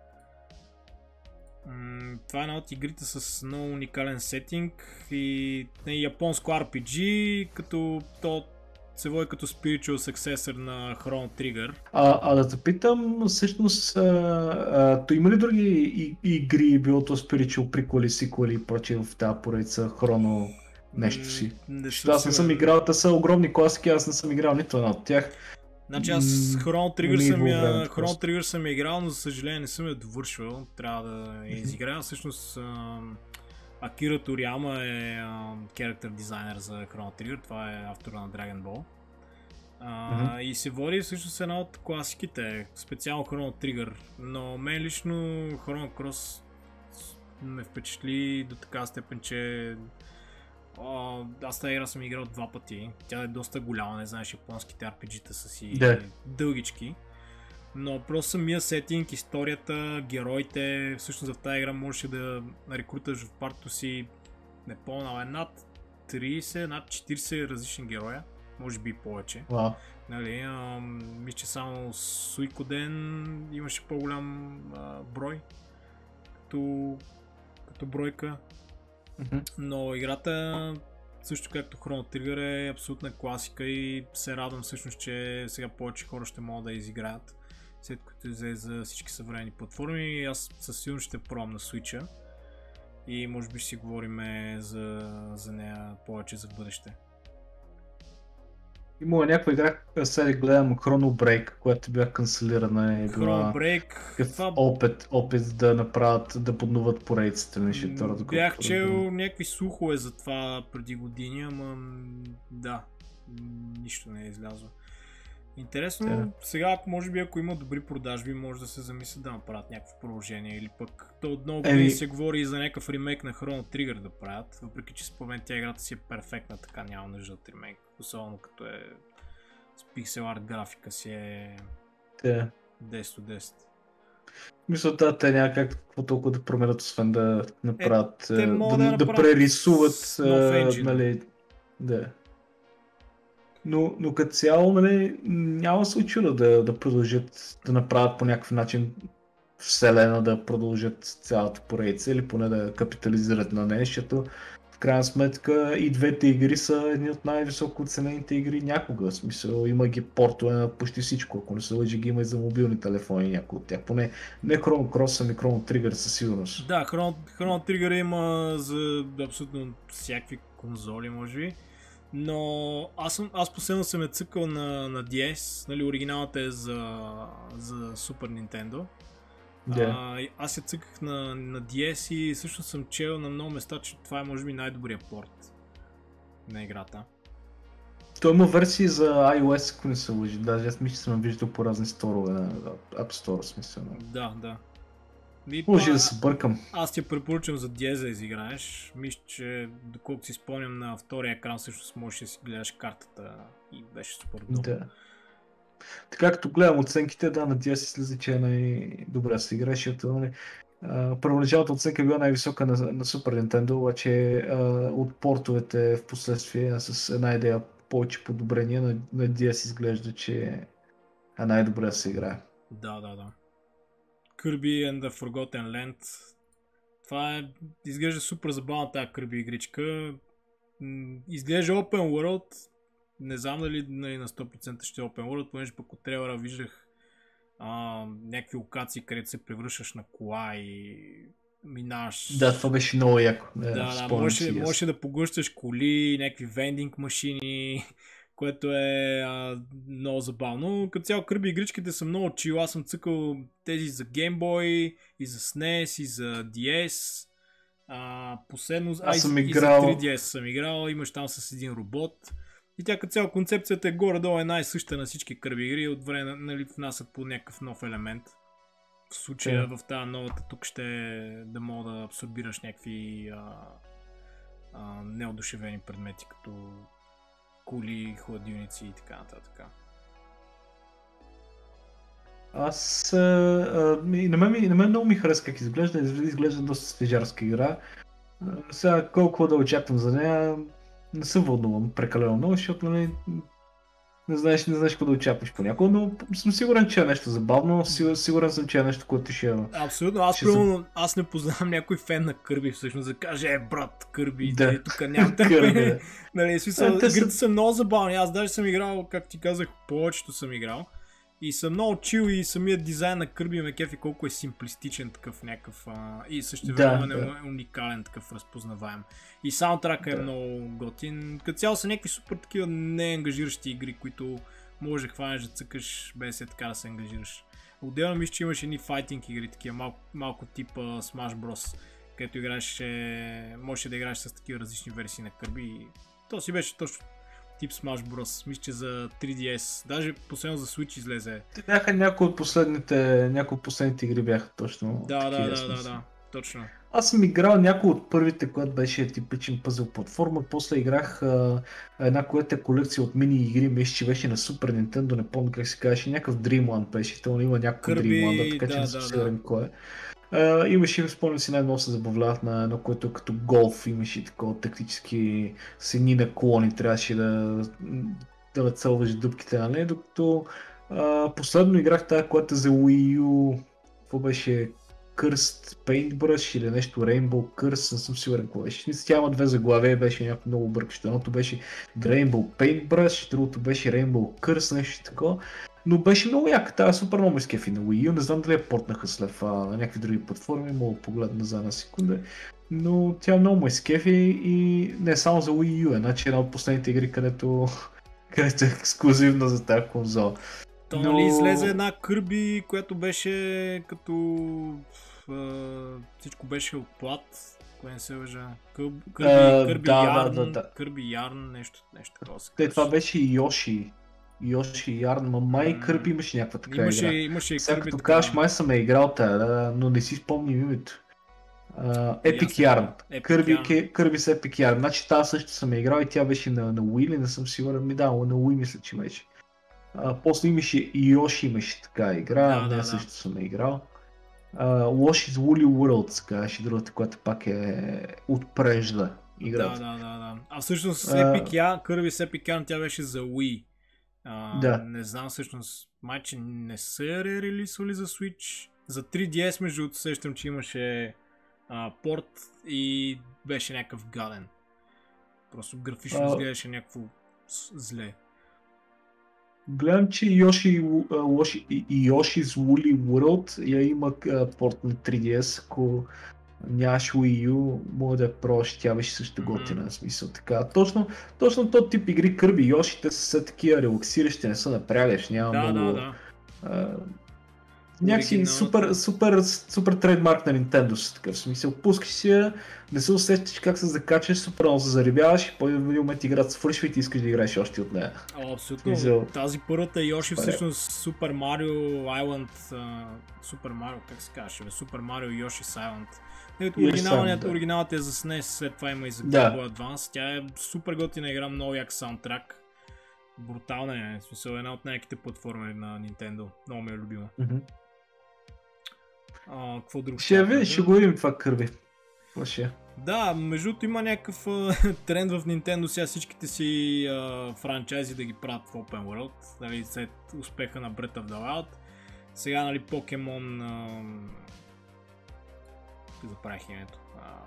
Това е една от игрите с много уникален сетинг и японско RPG, като то се води като spiritual successor на Chrono Trigger. Да те питам, всъщност, то има ли други игри, било то spiritual приколи, сиквели и прочие в тази поредица Chrono нещо си? Аз не съм играл, те са огромни класики, аз не съм играл нито една от тях. Значи аз Chrono Trigger съм я играл, но за съжаление не съм я довършвал, трябва да я изиграя. Всъщност Акира Торияма е character дизайнер за Chrono Trigger, това е автора на Dragon Ball. И се води всъщност една от класиките, специално Chrono Trigger, но мен лично Chrono Cross ме впечатли до така степен, че аз тази игра съм играл 2 пъти, тя е доста голяма, не знаеш, японските RPG-та са си дългички. Но просто самия сетинг, историята, героите, всъщност в тази игра можеш да рекруташ в партито си, не помня, над 30, над 40 различни героя, може би и повече. Wow. Нали, мисля, че само Суикоден имаше по-голям брой, като бройка. Но играта, също както Chrono Trigger, е абсолютна класика и се радвам всъщност, че сега повече хора ще могат да изиграят, след като излезе за всички съвременни платформи. Аз със сигурност ще пробвам на Switch-а и може би ще си говорим за нея повече за бъдеще. Има някаква игра, сега гледам Chrono Break, която бях канцелирана, е била опит да направят, да подноват поредиците на втората. Бях чел някакви слухове за това преди години, ама да, нищо не е излязло. Интересно, сега може би ако има добри продажби, може да се замислят да направят някакво продължение или пък то отново се говори и за някакъв ремейк на Chrono Trigger да правят, въпреки че според мен тя играта си е перфектна, така няма нужда от ремейк, особено като е с пиксел арт графика си е 10 от 10. Мисля, те няма какво толкова да променят, освен да направят, да прерисуват, нали, да. Но като цяло, нали, няма се очуда да продължат да направят по някакъв начин вселена, да продължат цялата поредица или поне да капитализират на нея, защото в крайна сметка и двете игри са едни от най-високо оценените игри някога. В смисъл, има ги портове на почти всичко, ако не се лъжи, ги има и за мобилни телефони някои от тях. Поне не Chrono Cross, ами Chrono Trigger със сигурност. Да, Chrono Trigger има за абсолютно всякакви конзоли, може би. Но аз последно съм я цъкал на DS, нали, оригиналата е за Super Nintendo. Аз я цъках на DS и също съм чел на много места, че това е може би най-добрият порт на играта. Той има версии за iOS, ако не се лъжи. Даже аз мисля, че съм виждал по разни сторове на App Store, смисъл. Да. Може да се бъркам. Аз ти я препоръчам за DS да изиграеш. Мисля, че доколко си спомням на втория екран всъщност можеш да си гледаш картата и беше супер добро. Да. Така като гледам оценките, да, на DS излиза, че е най-добре да се играе, защото първоначалната оценка е била най-висока на Super Nintendo, обаче от портовете в последствие с една идея повече подобрение на DS изглежда, че е най-добре да се играе. Да. Kirby and the Forgotten Land. Това изглежда супер забавна тази Kirby игричка. Изглежда Open World. Не знам дали на 100% ще е Open World, понеже пък от трейлера виждах някакви локации, където се превръщаш на кола и минаваш. Да, това беше много яко. Да, можеше да поглъщаш коли, някакви вендинг машини, което е много забавно. Като цяло Кърби игричките са много чил. Аз съм цъкал тези за Game Boy, и за SNES, и за DS. Последно, аз съм и за играл 3DS съм играл. Имаш там с един робот. И тя като цяло концепцията е горе-долу една и съща на всички Кърби игри. От време нали, внасят по някакъв нов елемент. В случая в тази новата тук ще е да мога да абсорбираш някакви неодушевени предмети, като кули, хладилници и така нататък. Аз на мен много ми харесва как изглежда доста свежарска игра. Сега колко да очаквам за нея, не се вълнувам прекалено много, защото не знаеш какво да очакваш понякога, но съм сигурен, че е нещо забавно, сигурен съм, че е нещо, което ще... Абсолютно, аз не познавам някой фен на Кърби всъщност да каже, брат, Кърби, да. тук нямам търпение. Нали, смисъл, игрите са много забавни, аз даже съм играл, как ти казах, повечето съм играл. И съм много чил и самият дизайн на Кърби ме кефи колко е симплистичен такъв някакъв и също време е уникален такъв разпознаваем. И саундтрака е много готин. Като цяло са някакви супер такива неангажиращи игри, които можеш да хванеш да цъкаш без така да се ангажираш. Отделно мисля, че имаш едни файтинг игри, такива малко типа Smash Bros, където можеш да играеш с такива различни версии на Кърби. И то си беше точно тип Smash Bros. Мисля, че за 3DS. Даже последно за Switch излезе. Те бяха някои от последните игри бяха точно Да, точно. Аз съм играл някои от първите, която беше типичен пъзъл платформа. После играх една, която е колекция от мини игри. Мисля, че беше на Super Nintendo, не помня как се казваше. Някакъв Dreamland беше. То има някакъв Dreamland, така че не съм сигурен кой е. Имаше, спомням си, най-много се забавлявах на едно, което е като голф, имаше такова тактически с едни наклони, трябваше да нацелваш дупките, нали? Докато последно играх тази, която за Wii U, какво беше Curse Paintbrush или нещо Rainbow Curse, не съм сигурен какво беше. Тя има две заглавия, беше някакво много бъркащо. Едното беше Rainbow Paintbrush, другото беше Rainbow Curse, нещо такова. Но беше много яка, тази супер много изкефи на Wii U, не знам дали я портнаха след на някакви други платформи, мога да погледна за една секунда, но тя много изкефи и не само за Wii U, значи една от последните игри, където е ексклюзивна за тази конзола. То нали излезе една Кърби, която беше като всичко беше от плат, кое не се лъжа, Кърби Ярн, нещо такова се казва. Това беше Йоши Ярн, май Кърби имаше някаква така игра. Имаше и сега Кърби като кажеш, май съм играл тая, но не си спомням името. Epic Yarn. Кърби с Epic Yarn. Значи тази също съм играл и тя беше на Wii, не съм сигурен. Да, на Wii мисля, че беше. После имаше и Йоши имаше така игра, също съм играл. Yoshi's Woolly World, казваше другата, която пак е отпрежда играта. Да. А всъщност Кърби с Epic Yarn, тя беше за Wii. Не знам всъщност, майче не са релисвали за Switch. За 3DS между другото сещам, че имаше порт и беше някакъв гаден. Просто графично изглеждаше някакво зле. Гледам, че Yoshi's Woolly World я има порт на 3DS, ако нямаш Wii U, мога да я пробваш, тя беше също готина, в смисъл така. Точно този тип игри Кърби и Йоши, те са такива релаксиращи, не са напрягаш, няма много... Някакси супер трейдмарк на Nintendo с такъв смисъл. Пускаш си я, не се усещаш как се закачаш, супер много се заребяваш и по един момент играта свършва и ти искаш да играеш още от нея. Абсолютно. Тази първата Йоши всъщност Super Mario Island, Super Mario, как се казваше, Super Mario Yoshi's Island. Оригиналът е за SNES, след това има и за Game Boy Advance. Тя е супер готина игра, много як саундтрак. Брутална е, в смисъл една от най-яките платформи на Nintendo. Много ми е любима. Какво друго? Ще го видим това Кърби. Да, между другото има някакъв тренд в Nintendo сега всичките си франчайзи да ги правят в Open World. Нали, след успеха на Breath of the Wild. Сега нали Pokemon... Забравих името.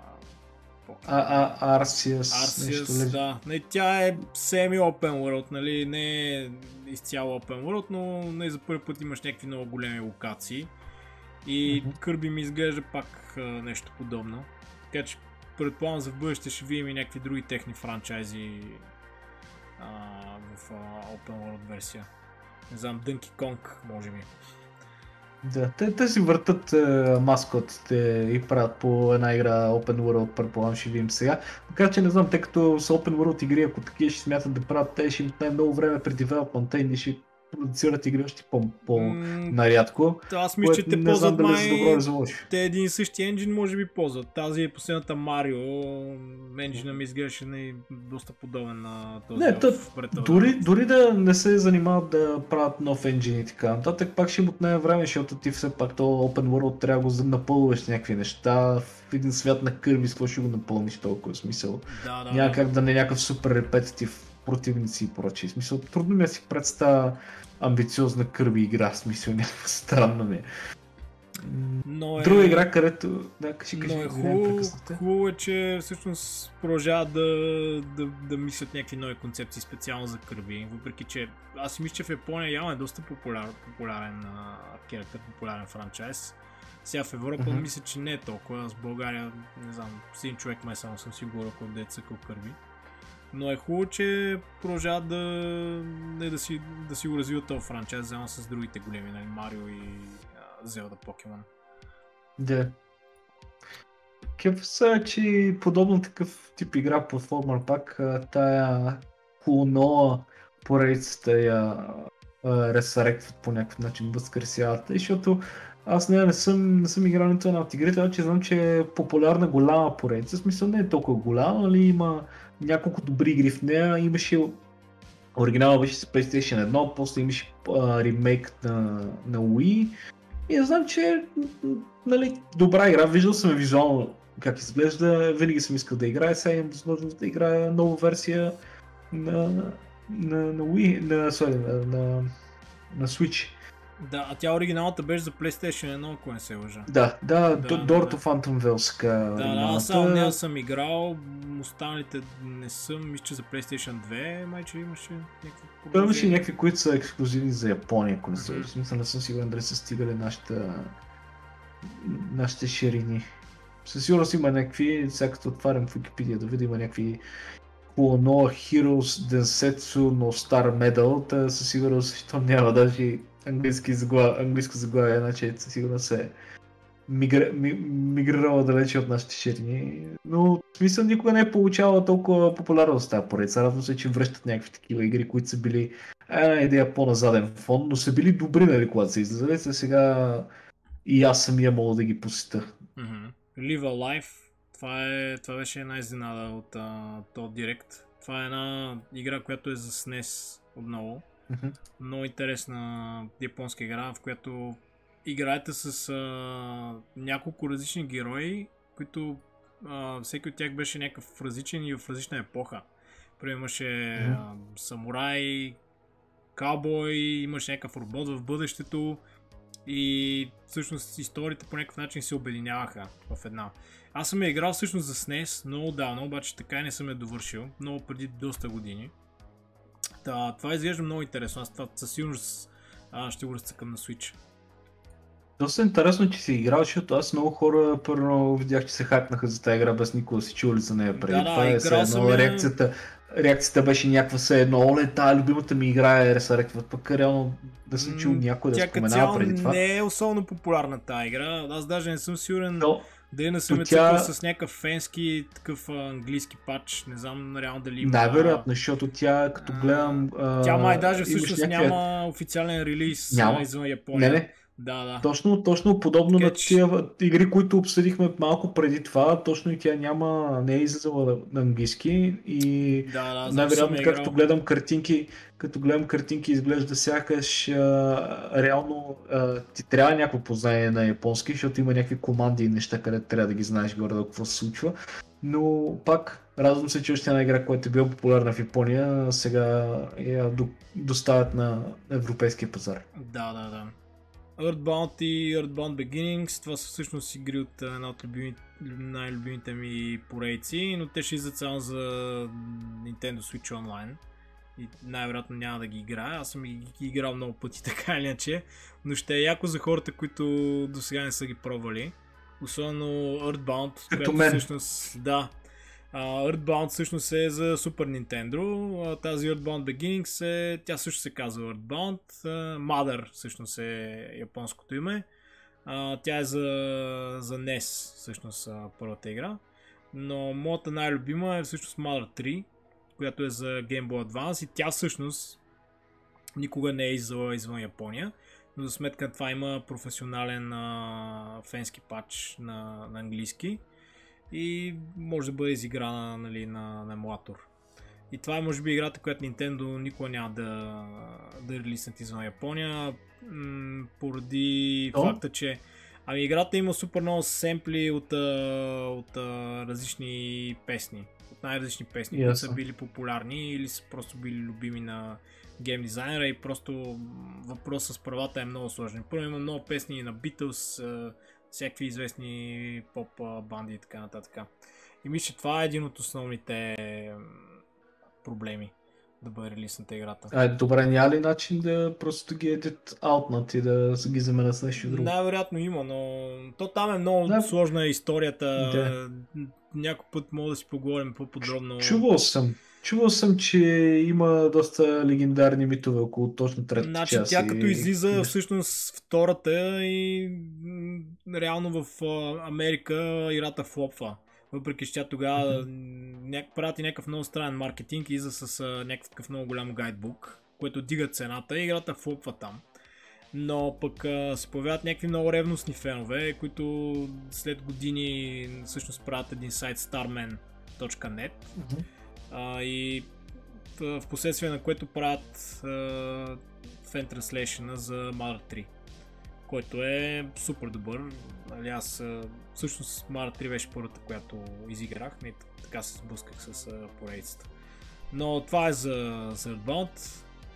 Arceus, да. Тя е semi Open World, нали, не е изцяло Open World, но не за първи път имаш някакви много големи локации. И Кърби ми изглежда пак нещо подобно. Така че предполагам за в бъдеще ще видим и някакви други техни франчайзи в Open World версия. Не знам, Donkey Kong, може би. Да, те си въртат маскотите и правят по една игра Open World, предполагам ще видим сега. Така че не знам, тъй като с Open World игри, ако такива ще смятат да правят, те ще имат много време преди девелопмента и не ще продуцират игри още по-нарядко. Аз мисля, че те не ползват знам дали май... за добро или за лошо. Те един и същи енджин може би ползват. Тази е последната Марио, енджина ми изглеждаше доста подобен на този Не, дори да не се занимават да правят нов енджин и така нататък, пак ще им отнеме време, защото ти все пак то Open World трябва да го напълваш с някакви неща. В един свят на Кърби, с какво ще го напълниш толкова смисъл. Няма как да не е някакъв супер репетитив противници и прочие. Смисъл, трудно ми да си представя амбициозна Кърби игра, в смисъл някаква странна ми. Друга игра, където... Да, кажи, хубаво е, че всъщност продължават да мислят някакви нови концепции специално за Кърби, въпреки че аз си мисля, че в Япония явно е доста популярен характер, популярен франчайз. Сега в Европа мисля, че не е толкова, с България, не знам, с един човек май само съм сигурен, който е цъкал Кърби. Но е хубаво, че продължават да си го развиват този франчайз, заедно с другите големи, нали, Марио и Zelda Покемон. Да. Кеф са, че подобно такъв тип игра платформер пак, тая Клоноа поредицата я ресаректват по някакъв начин, възкресяват, защото аз не съм играл нито една от игрите, че знам, че е популярна голяма поредица, в смисъл не е толкова голяма, нали, има няколко добри игри в нея, имаше оригинала беше с PlayStation 1, после имаше ремейк на Wii и знам, че нали, добра игра, виждал съм визуално как изглежда, винаги съм искал да играя, сега имам възможност да играя нова версия на Wii, на Switch. Да, а тя оригиналната беше за PlayStation 1, ако не се лъжа. Да, Door to Phantom Veils. Аз само нея съм играл, останалите не съм, мисля, че за PlayStation 2, майче имаше някакви проблеми. Имаше някакви, които са ексклюзивни за Япония, ако не се лъжа. Смисъл, не съм сигурен дали са стигали нашите ширини. Със сигурност има някакви, сега като отварям в Wikipedia да видя, има някакви Klonoa Heroes Densetsu no Star Medal, със сигурност, защото няма даже английско заглавие, иначе със сигурност се мигрирала далече от нашите ширини. Но в смисъл никога не е получавала толкова популярност тази поредица. Радвам се, че връщат някакви такива игри, които са били една идея по-назаден фон, но са били добри, нали, когато са излизали. Сега и аз самия мога да ги посетя. Live Alive, това беше една изненада от този директ. Това е една игра, която е за SNES отново. Много интересна японска игра, в която играете с няколко различни герои, които всеки от тях беше някакъв различен и в различна епоха. Примерно имаше самурай, каубой, имаше някакъв робот в бъдещето и всъщност историите по някакъв начин се обединяваха в една. Аз съм я играл всъщност за SNES много давно, обаче така и не съм я довършил, много преди доста години. Това изглежда много интересно, аз това със сигурност ще го разцъкам на Switch. Доста интересно, че си играл, защото аз много хора първо видях, че се хакнаха за тази игра, без никога си чули за нея преди. Това е едно, реакцията беше някаква все едно, оле, тая любимата ми игра е ресаректват, пък реално да съм чул някой да споменава преди това. Не е особено популярна тази игра, аз даже не съм сигурен дали не съм цъкал с някакъв фенски такъв английски патч, не знам реално дали има. Най-вероятно, защото тя като гледам... Тя май даже всъщност няма официален релиз извън Япония. Не. Да. Точно подобно на тия игри, които обсъдихме малко преди това, точно и тя не е излизала на английски и най-вероятно така като гледам картинки изглежда сякаш реално ти трябва някакво познание на японски, защото има някакви команди и неща, където трябва да ги знаеш горе да какво се случва, но пак радвам се, че още една игра, която е била популярна в Япония, сега я доставят на европейския пазар. Да. Earthbound и Earthbound Beginnings, това са всъщност игри от една от най-любимите ми поредици, но те ще излизат само за Nintendo Switch Online и най-вероятно няма да ги играя, аз съм ги играл много пъти така или иначе, но ще е яко за хората, които до сега не са ги пробвали, особено Earthbound, която всъщност, Earthbound всъщност е за Super Nintendo. Тази Earthbound Beginnings тя също се казва Earthbound. Mother всъщност е японското име. Тя е за NES всъщност първата игра. Но моята най-любима е всъщност Mother 3, която е за Game Boy Advance и тя всъщност никога не е извън Япония. Но за сметка на това има професионален фенски пач на английски и може да бъде изиграна, нали, на емулатор. И това е може би играта, която Nintendo никога няма да релиснат извън Япония, поради факта, че играта има супер много семпли от различни песни, от най-различни песни, които са били популярни или са просто били любими на гейм дизайнера и просто въпросът с правата е много сложен. Първо има много песни на Beatles, всякакви известни поп банди и така нататък. И мисля, че това е един от основните проблеми да бъде релизната играта. Добре, няма ли начин да просто ги едит аутнат и да ги заменят с нещо друго? Най-вероятно има, но то там е много сложна историята. Някой път мога да си поговорим по-подробно. Чувал съм, че има доста легендарни митове около точно третата част. Тя като излиза всъщност втората и реално в Америка играта флопва. Въпреки че тя тогава прати някакъв много странен маркетинг и излиза с някакъв много голям гайдбук, което дига цената и играта флопва там. Но пък се появяват някакви много ревностни фенове, които след години всъщност правят един сайт starman.net и в последствие на което правят фен транслейшъна за Mother 3, който е супер добър. Аз всъщност Mother 3 беше първата, която изиграх, и така се сблъсках с поредицата. Но това е за Earthbound.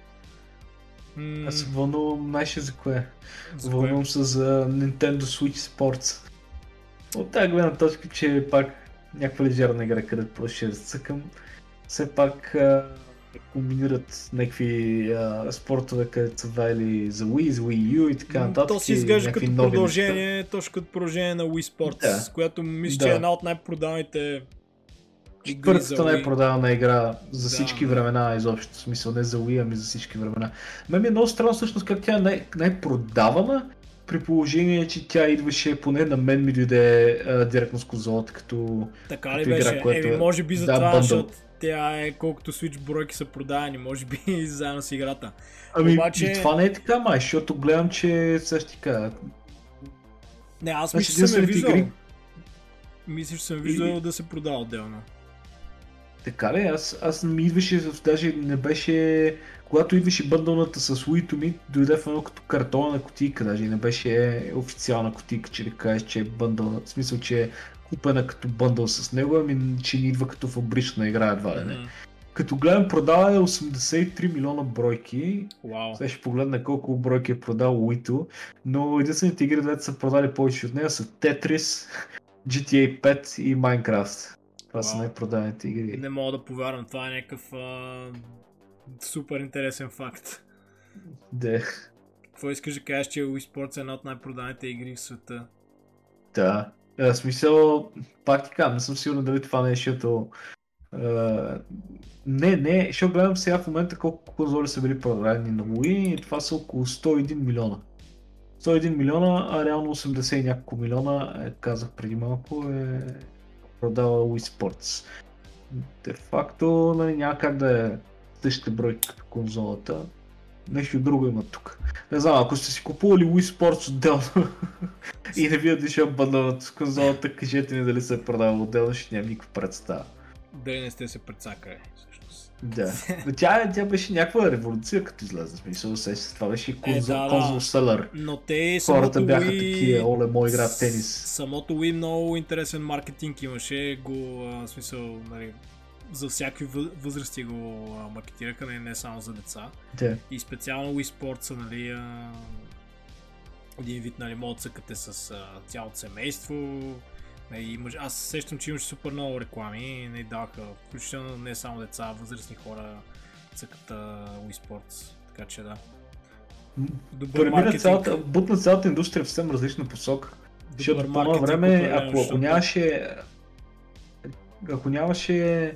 Аз се вълнувам, знаеш за кое? Вълнувам се за Nintendo Switch Sports. От тази гледна точка, че е пак някаква лежерна игра, където просто ще цъкам. Все пак комбинират някакви спортове, където са вали за Wii, за Wii U и така нататък. То си изглежда като продължение, точно като продължение на Wii Sports, която мисля, че е една от най-продаваните игри. Първата най-продавана игра за всички времена, изобщо, в смисъл не за Wii, ами за всички времена. Мен ми е много странно всъщност как тя е най-продавана, при положение, че тя идваше, поне на мен ми дойде директно с конзолата като така ли беше? Игра, което може би за това, защото тя е колкото Switch бройки са продавани, може би заедно с играта. Обаче... това не е така, май, защото гледам, че също така. Не, аз мисля, че съм виждал. Игри... Мисля, че съм виждал да се продава отделно. Така ли? Аз не ми идваше, даже не беше... Когато идваше бъндълната с Wii to Me, дойде в едно като картонна кутийка, даже не беше официална кутийка, че да кажеш, че е бъндълна, в смисъл, че е купена като бъндъл с него, ами че ни идва като фабрична игра едва ли не. Като гледам, продава е 83 милиона бройки. Сега ще погледна колко бройки е продал Wii-то, но единствените игри, които са продали повече от нея са Tetris, GTA 5 и Minecraft. Това са най-продаваните игри. Не мога да повярвам, това е някакъв супер интересен факт. Да. Какво искаш да кажеш, че Wii Sports е една от най-продаваните игри в света? Да. В смисъл, пак ти казвам, не съм сигурен дали това не е, защото... Не, защото гледам сега в момента колко конзоли са били продадени на Wii и това са около 101 милиона. 101 милиона, а реално 80 и няколко милиона, казах преди малко, е продава Wii Sports. Де факто, нали, няма как да е същите бройки като конзолата. Нещо друго има тук. Не знам, ако сте си купували Wii Sports отделно и не ви е дошъл бъндълът с конзолата, кажете ми дали се е продавал отделно, ще нямам никаква представа. Дали не сте се прецакали, всъщност. Да. Но тя беше някаква революция, като излезе. Смисъл, това беше конзол селър. Но те хората бяха такива, оле, мой игра в тенис. Самото Wii много интересен маркетинг имаше, смисъл, нали, за всякакви възрасти го маркетираха, не само за деца. Да. И специално Wii Sports, нали, един вид, нали, могат да цъкате с цялото семейство. Аз сещам, че имаше супер много реклами, не даваха, включително не само деца, възрастни хора цъкат Wii Sports, така че да. Добър маркетинг. Бутна цялата индустрия в съвсем различна посока. Защото по това време, ако нямаше... ако нямаше,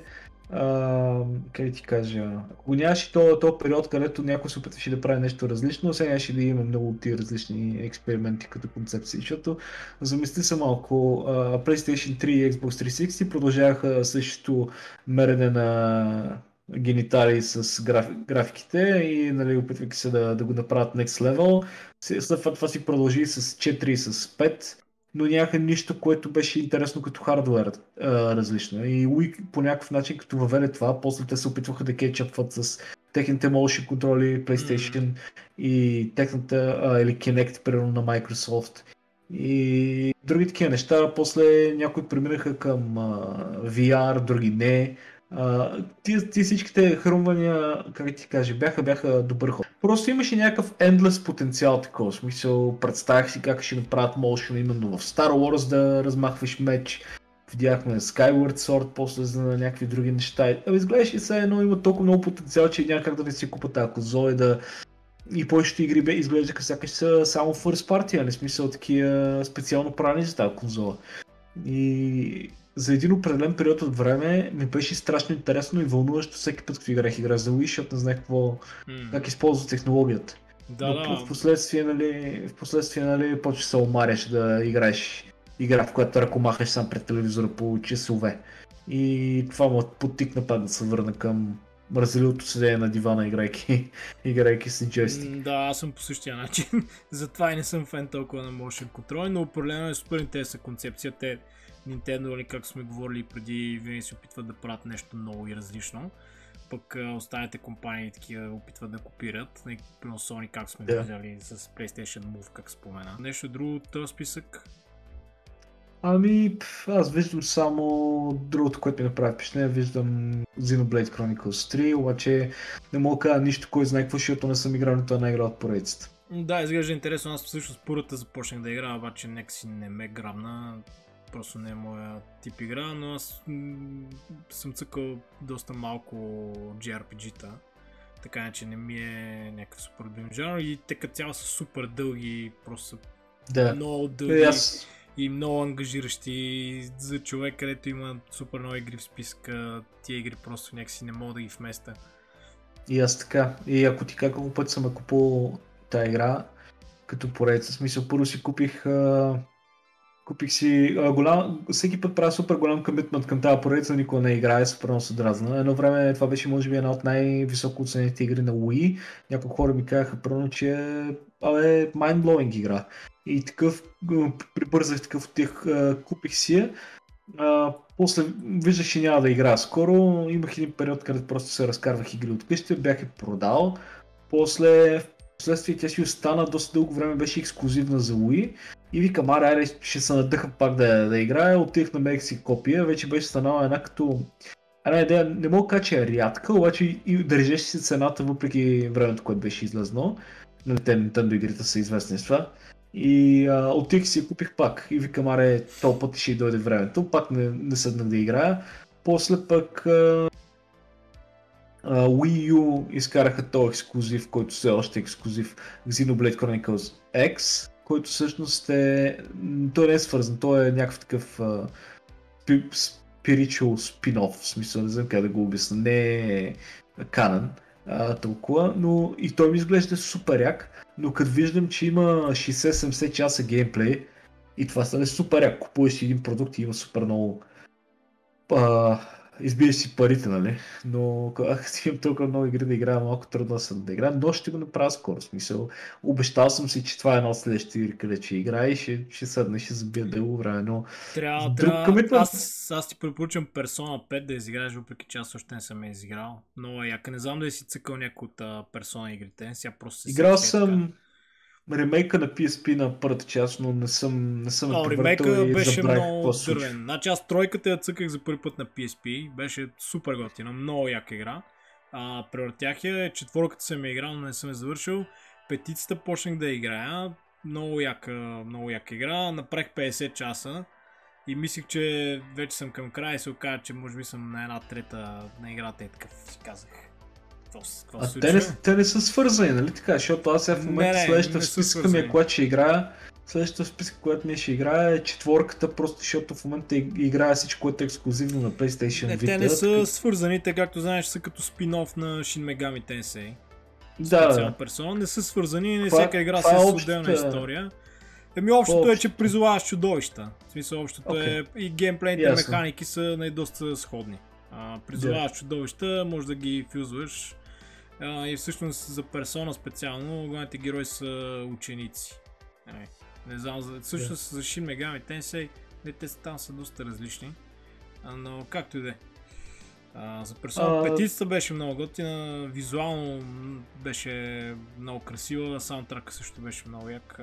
как ти кажа, ако нямаше този период, където някой се опитваше да прави нещо различно, сега ще да има много от тия различни експерименти като концепции, защото замисли се малко, PlayStation 3 и Xbox 360 продължаваха същото мерене на гениталии с графиките и нали, опитвайки се да го направят next level. След това си продължи с 4 и с 5, но нямаха нищо, което беше интересно като хардуер различно. И Wii по някакъв начин, като въведе това, после те се опитваха да кетчъпват с техните motion контроли, PlayStation и техната, или Kinect, примерно на Microsoft. И други такива неща, после някои преминаха към VR, други не. Ти всичките хрумвания, как ти кажа, бяха добър ход. Просто имаше някакъв endless потенциал такова. Смисъл, представях си как ще направят motion именно в Star Wars да размахваш меч. Видяхме Skyward Sword, после за някакви други неща. Изглеждаше се едно, има толкова много потенциал, че няма как да не си купа тази конзола и повечето игри изглеждаха сякаш са само first party, а не смисъл такива специално правени за тази конзола. И за един определен период от време ми беше страшно интересно и вълнуващо всеки път, като игра за Wii, защото не знаех как използва технологията. Но впоследствие, нали, почва се омаряш да играеш игра, в която ръкомахаш сам пред телевизора по часове. И това му подтикна пак да се върна към мързеливото седение на дивана, играйки с джойстик. Да, аз съм по същия начин. Затова и не съм фен толкова на motion control, но определено е супер интересна концепция. Те Nintendo, както сме говорили преди, винаги се опитват да правят нещо ново и различно. Пък останалите компании такива опитват да копират. Примерно Sony, както сме виждали с PlayStation Move, как спомена. Нещо друго от този списък? Ами, аз виждам само другото, което ми направи впечатление, виждам Xenoblade Chronicles 3, обаче не мога да кажа нищо, кой знае какво, защото не съм играл нито една игра от поредицата. Да, изглежда интересно, аз всъщност първата започнах да игра, обаче нека си не ме грабна, просто не е моя тип игра, но аз съм цъкал доста малко JRPG-та, така че не ми е някакъв супер любим жанр и те като цяло са супер дълги, просто много дълги. И много ангажиращи за човек, където има супер много игри в списка, тия игри просто някакси не мога да ги вместя. И аз така. И ако ти колко път съм купил тази игра, като поредица, смисъл, първо си купих си всеки път правя супер голям комитмент към тази поредица, никога не играе, супер много се дразна. Едно време това беше може би една от най-високо оценените игри на Wii. Някои хора ми казаха първо, че е mind-blowing игра. И такъв, прибързах такъв от тях, купих си я. После виждах, че няма да играя скоро. Имах един период, където просто се разкарвах игри от къщи, бях я продал. Впоследствие тя си остана, доста дълго време беше ексклюзивна за Wii. И викам, аре, ще се надъхам пак да играя. Отидах на намерих си копия, вече беше станала една като... не мога да кажа, че е рядка, обаче и държеше си цената въпреки времето, което беше излезно. Те Nintendo игрите са известни с това. И отих си я купих пак и викам, този път ще дойде времето, пак не седнах да играя. После пък Wii U изкараха този ексклюзив, който все още е ексклюзив, Xenoblade Chronicles X, който всъщност той не е свързан, той е някакъв такъв spiritual spin-off, в смисъл, не знам как да го обясня, не е канон толкова, но и той ми изглежда супер як, но като виждам, че има 60-70 часа геймплей и това стане супер як, купуваш си един продукт и има супер много избиеш си парите, нали, но ако си имам толкова много игри да играя, малко трудно съм да играя, но ще го направя скоро, смисъл. Обещал съм си, че това е една от следващите игри, къде ще играя и ще седна, ще забия дълго време, но... Аз ти препоръчам Persona 5 да изиграеш, въпреки че аз още не съм я изиграл. Но яка не знам да си цъкал някой от Persona игрите, сега просто играл съм ремейка на PSP на първата част, но не съм ремейка беше много дървен. Значи аз тройката я цъках за първи път на PSP, беше супер готина, много яка игра. Превъртях я, четворката съм я играл, но не съм я завършил. Петицата почнах да играя, много яка игра, направих 50 часа и мислих, че вече съм към края и се оказа, че може би съм на една трета на играта и такъв си казах. Те не са свързани, нали така? Защото аз сега в момента следващата в списъка ми, когато ще играя, Следващата списък, която ми ще играе е четворката, просто защото в момента играе всичко, което е ексклюзивно на PlayStation Vita. Те не са свързани, те както знаеш са като спин-оф на Shin Megami Tensei. Да. Персона, не са свързани, не всяка игра с отделна история. Общото е, че призоваваш чудовища. В смисъл, общото е и геймплейните механики са доста сходни. Призоваваш чудовища, може да ги фюзваш. И всъщност за персона специално, главните герои са ученици. Не знам, всъщност за Shin Megami Tensei, те там са доста различни. Но както и да е. За персона петицата беше много готина, визуално беше много красива, саундтрака също беше много як.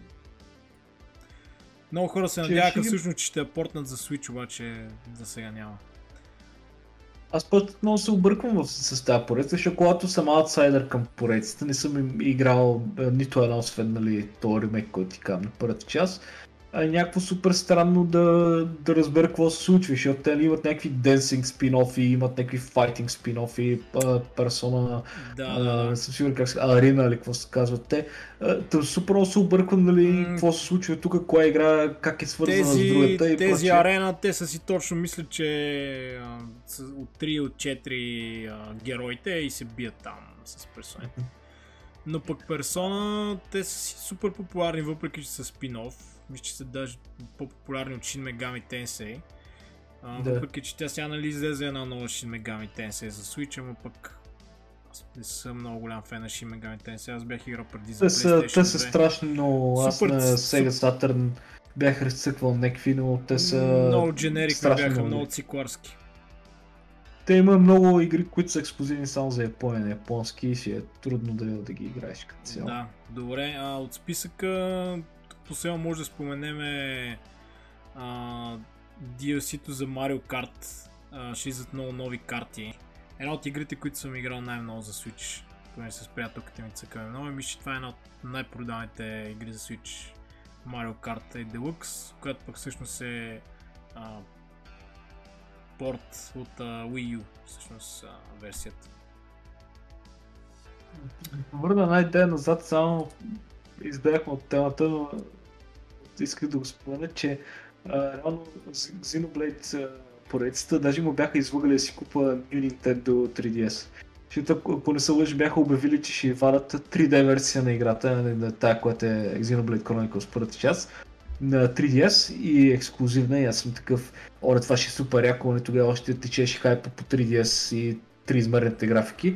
Много хора се надяваха всъщност, че ще я портнат за Switch, обаче за сега няма. Аз път много се обърквам с тази поредица, защото когато съм аутсайдър към поредицата, не съм играл нито една, освен този ремейк, който ти казвам на първата част. Някакво супер странно да разбера какво се случва, защото те имат някакви dancing спин-офи, имат някакви fighting спин-офи, персона, не съм сигурен как се арена или какво се казват те. Супер много се обърквам какво се случва тук, коя игра, как е свързана с другата и тези арена, те са си точно мислят, че от 3 от 4 героите и се бият там с персоните. Но пък персона, те са си супер популярни, въпреки че са спин-оф. Мисля, че са даже по-популярни от Shin Megami Tensei. Въпреки, че тя сега излезе една нова Shin Megami Tensei за Switch, ама пък аз не съм много голям фен на Shin Megami Tensei. Аз бях играл преди за PlayStation 2. Те са страшно много. Аз на Sega Saturn бях разцъквал някакви, но те са много дженерик, бяха много цикларски. Те има много игри, които са ексклюзивни само за Япония, на японски и си е трудно да ги играеш като цяло. Да, добре. От списъка последно може да споменем DLC-то за Mario Kart. Ще излизат много нови карти. Една от игрите, които съм играл най-много за Switch, поне с приятелката ми цъкаме много, мисля, че това е една от най-продаваните игри за Switch. Mario Kart е Deluxe, която пък всъщност е порт от Wii U, всъщност версията. Върна една идея назад, само избягахме от темата, но исках да го спомена, че реално Xenoblade поредицата, даже му бяха излъгали да си купа New Nintendo 3DS. Защото ако не се лъжи, бяха обявили, че ще вадат 3D версия на играта, на тая, която е Xenoblade Chronicles първата част, на 3DS и ексклюзивна, и аз съм такъв, това ще е супер яко, не тогава ще течеше хайпа по 3DS и триизмерните графики.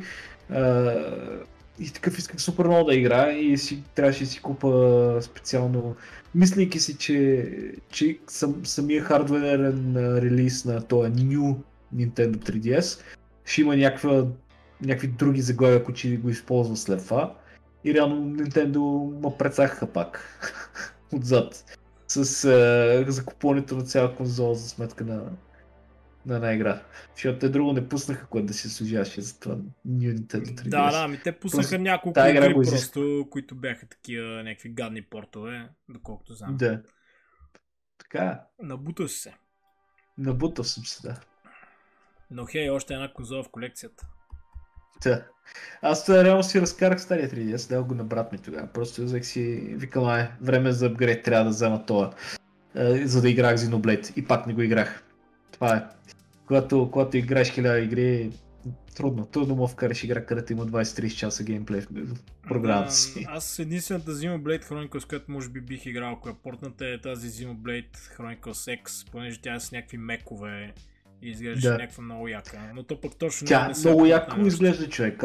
И такъв исках супер много да играя и трябваше да си купа специално, мислейки си, че самия хардуерен релиз на този New Nintendo 3DS ще има някакви други заглавия, които ще го използва след това. И реално Nintendo ме прецакаха пак отзад с закупуването на цяла конзола за сметка на една игра. Защото те друго не пуснаха, което да си служаваше за това New Nintendo 3DS. Да, те пуснаха няколко игри просто, които бяха такива някакви гадни портове, доколкото знам. Да. Така. Набутал си се. Набутал съм се, да. Но хей, още една конзола в колекцията. Да. Аз реално си разкарах стария 3DS, дал го на брат ми тогава. Просто взех си, викам, време за апгрейд, трябва да взема това, за да играх Xenoblade. И пак не го играх. Това е. Когато играеш 1000 игри, трудно му вкараш игра, където има 20-30 часа геймплей в програмата си. Аз единствената Xenoblade Chronicles, която може би бих играл, ако е портната, е тази Xenoblade Chronicles X, понеже тя е с някакви мекове и изглеждаше някаква много яка. Но то пък точно тя много яко изглежда, човек.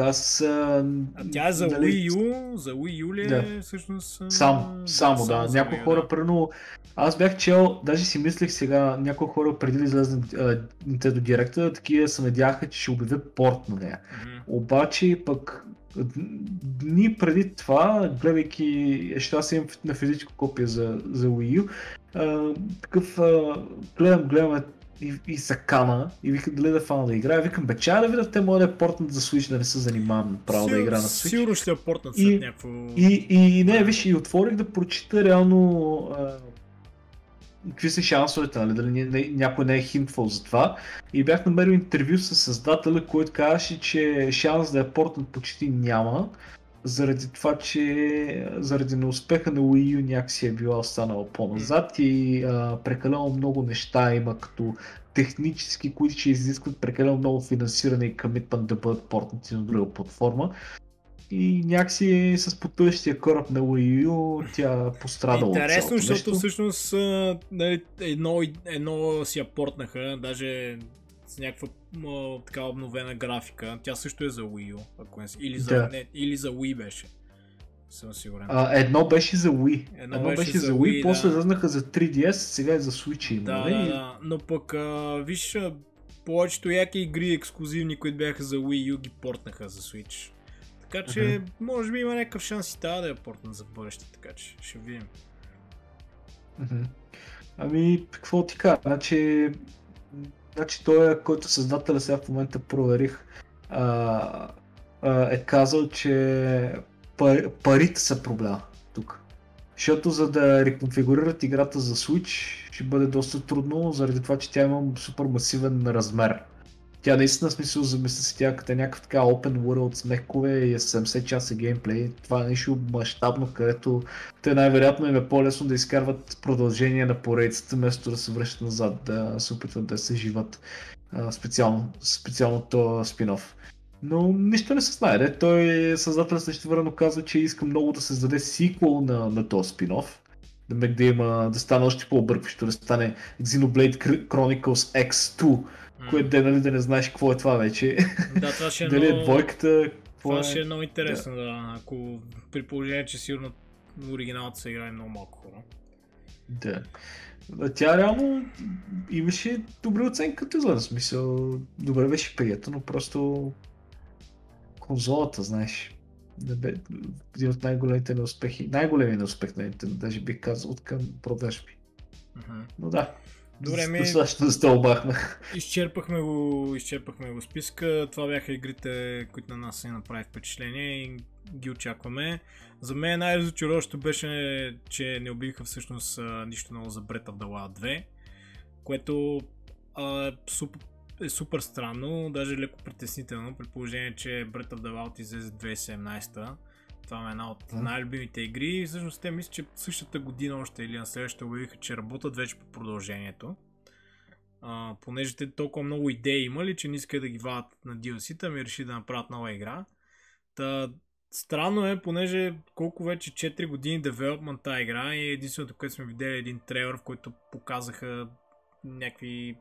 Тя е за Wii U, за Wii U ли е всъщност? Само да. Някои хора прено. Аз бях чел, даже си мислех сега, някои хора преди да излезе Nintendo Direct, такива се надяха, че ще обявят порт на нея. Обаче пък дни преди това, гледайки, аз имам на физическо копия за Wii U, такъв гледам и са кана и викам дали да фана да играя. Викам, чая да видя, те могат да е портнат за Switch, да не се занимавам право да игра на Switch. Сигурно ще я портнат след някакво... И не, виж, и отворих да прочита реално какви са шансовете, нали, дали някой не е хинтвал за това. И бях намерил интервю с създателя, който казваше, че шанс да я портнат почти няма. заради това, че заради неуспеха на Wii U някакси е била останала по-назад и прекалено много неща има като технически, които ще изискват прекалено много финансиране и комитмент да бъдат портнати на друга платформа. И някакси с потъващия кораб на Wii U тя пострада от цялото нещо. Интересно, защото всъщност едно си я портнаха, даже с някаква така обновена графика. Тя също е за Wii U, ако не си. Или за Wii беше. Съм сигурен. Едно беше за Wii. Едно беше за Wii, после излезнаха за 3DS, сега е за Switch има. Да. Но пък виж, повечето яки игри ексклузивни, които бяха за Wii U, ги портнаха за Switch. Така че, може би има някакъв шанс и тази да я портнат за бъдеще, така че ще видим. Ами, какво ти кажа? Значи той, който създателя сега в момента проверих, е казал, че парите са проблема тук. Защото за да реконфигурират играта за Switch ще бъде доста трудно, заради това, че тя има супер масивен размер. Тя наистина смисъл замисля си тя като някакъв така open world с мехове и 70 часа геймплей. Това е нещо мащабно, където те най-вероятно им е по-лесно да изкарват продължение на поредицата, вместо да се връщат назад, да се опитват да се живат специално този спин-оф. Но нищо не се знае. Той създател същевременно казва, че иска много да създаде сиквел на този спин-оф. Да стане още по-объркващо, да стане Xenoblade Chronicles X2. Което нали, да не знаеш какво е това вече. Да, това ще е дали е двойката. Това ще е много интересно, да. Ако при положение, че сигурно оригиналът се играе много малко хора. Да. Тя реално имаше добра оценка като изгледа, смисъл. Добре беше приета, но просто конзолата, знаеш. Един от най-големите неуспехи. Най-големият неуспех на Nintendo, даже бих казал от към продажби. Но да. Добре, изчерпахме го списка. Това бяха игрите, които на нас не направи впечатление и ги очакваме. За мен най-разочароващо беше, че не обявиха всъщност нищо ново за Breath of the Wild 2, което е супер странно, даже леко притеснително, при положение, че Breath of the Wild излезе 2017. Това е една от най-любимите игри и всъщност те мисля, че същата година още или на следващата обявиха, че работят вече по продължението. Понеже те толкова много идеи имали, че не искат да ги вадат на DLC-та, ми реши да направят нова игра. Странно е, понеже колко вече 4 години девелопмент тази игра и единственото, което сме видели един трейлър, в който показаха някакви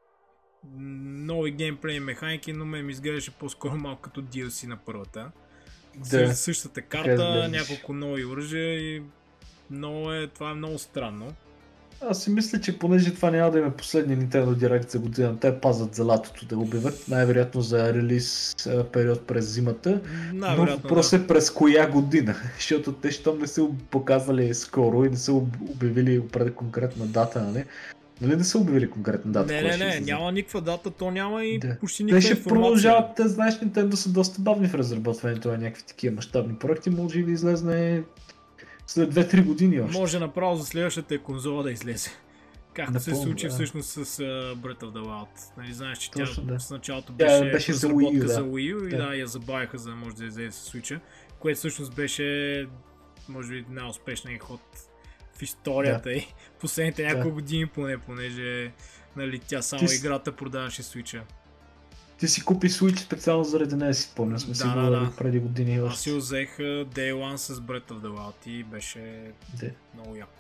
нови геймплей механики, но ми изглеждаше по-скоро малко като DLC на първата. Същата карта, няколко нови оръжия и това е много странно. Аз си мисля, че понеже това няма да има последния Nintendo Direct за година, те пазят за лятото да обявят, най-вероятно за релиз период през зимата, но въпрос е през коя година, защото те щом не са показали скоро и не са обявили конкретна дата, нали? Нали не са обявили конкретна дата? Не, няма никаква дата, то няма и почти никаква информация. Те ще продължават, те знаеш, Nintendo са доста бавни в разработването на някакви такива мащабни проекти, може и да излезне след 2-3 години още. Може направо за следващата конзола да излезе. Както се случи всъщност с Breath of the Wild. Нали, знаеш, че тя с началото беше разработка за Wii U и я забавяха, за да може да излезе с Switch, което всъщност беше може би най-успешният ход в историята и последните няколко години поне, понеже нали, тя само играта продаваше Switch-а. Ти си купи Switch специално заради нея, си помня, сме си говорили преди години. Аз си взех Day One с Breath of the Wild и беше много яко.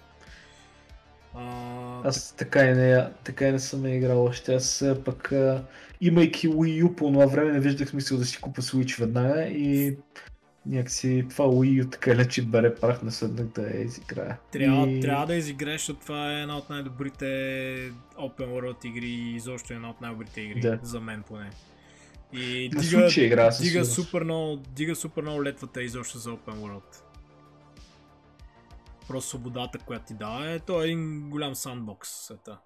Аз така и не съм играл още. Аз пък имайки Wii U по това време не виждах смисъл да си купа Switch веднага и някакси това Wii U така ли, че бере прах, не седнах да я изиграя. Трябва да изиграеш, защото това е една от най-добрите Open World игри и изобщо една от най-добрите игри, за мен поне. И дига супер много летвата изобщо за Open World. Просто свободата, която ти дава, то е един голям сандбокс света.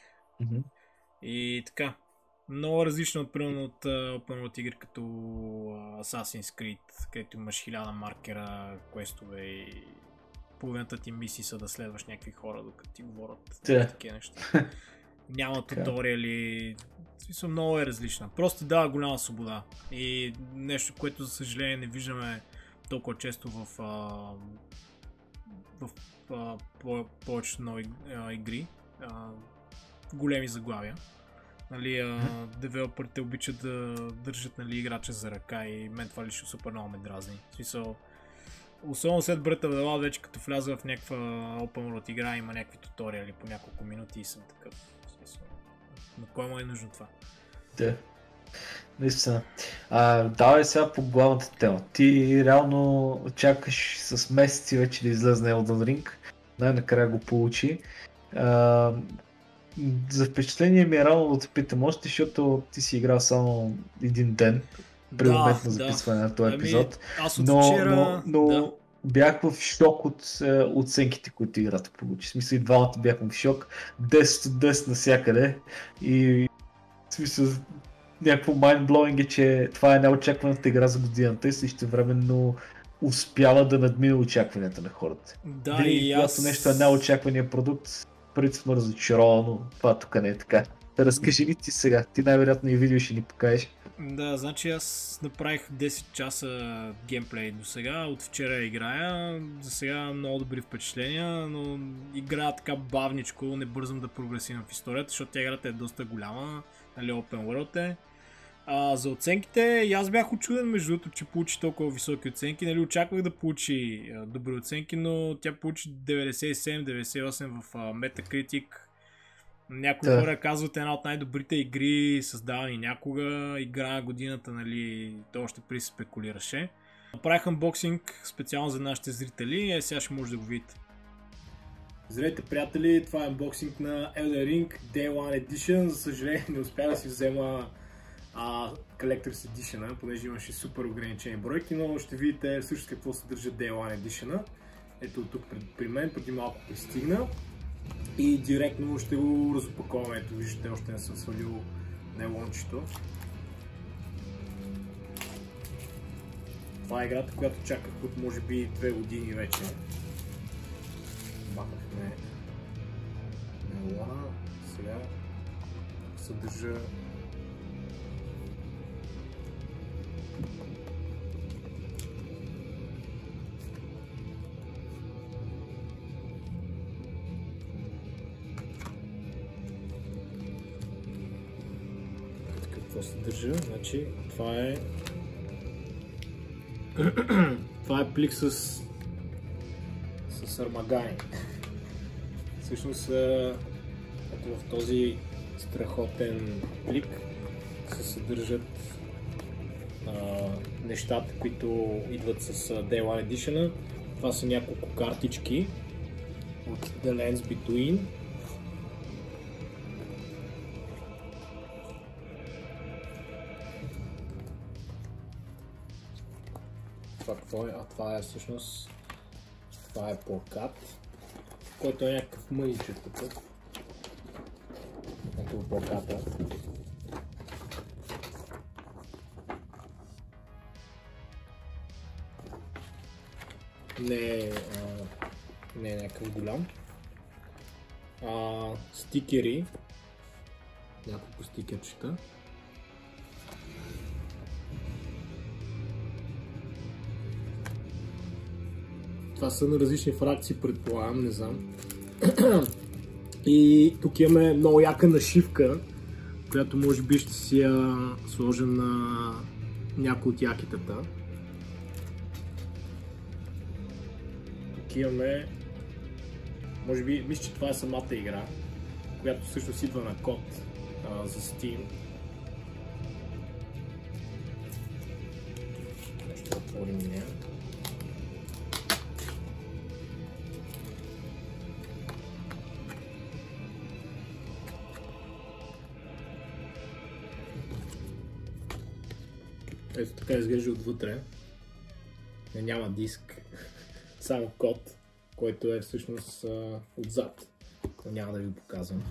И така, много различно от примерно от Open World игри като Assassin's Creed, където имаш 1000 маркера, квестове и половината ти мисии са да следваш някакви хора, докато ти говорят такива неща. Няма туториали, в смисъл много е различна. Просто дава голяма свобода и нещо, което за съжаление не виждаме толкова често в повечето нови игри. Големи заглавия. Нали, девелоперите обичат да държат, нали, играча за ръка и мен това лично супер много ме дразни. В смисъл, особено след Breath of the Wild, вече като вляза в някаква Open World игра, има някакви туториали по няколко минути и съм такъв. В смисъл, на кой му е нужно това? Да. Наистина. Давай сега по главната тема. Ти реално чакаш с месеци вече да излезне Elden Ring. Най-накрая го получи. За впечатление ми е рано да те питам още, защото ти си играл само един ден при момент на записване на този епизод. Аз от вчера... Но бях в шок от оценките, които играта получи. В смисъл и двамата бяхме в шок. 10 от 10 навсякъде. И в смисъл някакво mindblowing е, че това е неочакваната игра за годината и същевременно успява да надмине очакванията на хората. Да, винаги, и когато нещо е неочаквания продукт, преди сме разочаровано, това тук не е така. Разкажи ли ти сега? Ти най-вероятно и видео ще ни покажеш. Да, значи аз направих 10 часа геймплей до сега, от вчера играя, за сега много добри впечатления, но играя така бавничко, не бързам да прогресирам в историята, защото тя играта е доста голяма, нали, Open World е. За оценките, и аз бях учуден между другото, че получи толкова високи оценки, нали, очаквах да получи добри оценки, но тя получи 97-98 в Metacritic. Някои хора казват една от най-добрите игри, създавани някога, игра на годината, нали, то още преди се спекулираше. Направих анбоксинг специално за нашите зрители, сега ще може да го видите. Здравейте, приятели, това е анбоксинг на Elden Ring Day 1 Edition. За съжаление не успях да си взема Collector's Edition, понеже имаше супер ограничени бройки, но ще видите също какво съдържа Day 1 Edition. Ето тук при мен, преди малко пристигна. И директно ще го разопаковаме. Ето виждате, още не съм свалил нейлончето. Това е играта, която чаках от може би 2 години вече. Бахнахме нейлона. Сега съдържа съдържа, значи това е плик с армагани. Всъщност ето в този страхотен плик се съдържат нещата, които идват с Day 1 Edition. Това са няколко картички от The Lands Between. Какво е? Това е всъщност, това е плакат, който е някакъв мъничък такъв. Ето плаката. Не е някакъв голям. Стикери, няколко стикерчета. Това са на различни фракции, предполагам, не знам. И тук имаме много яка нашивка, която може би ще си я сложа на някои от якитата. Тук имаме, може би, мисля, че това е самата игра, която всъщност идва на код за Steam. Ще отворим нея. Ето така изглежда отвътре. Няма диск, само код, който е всъщност отзад. Но няма да ви показвам.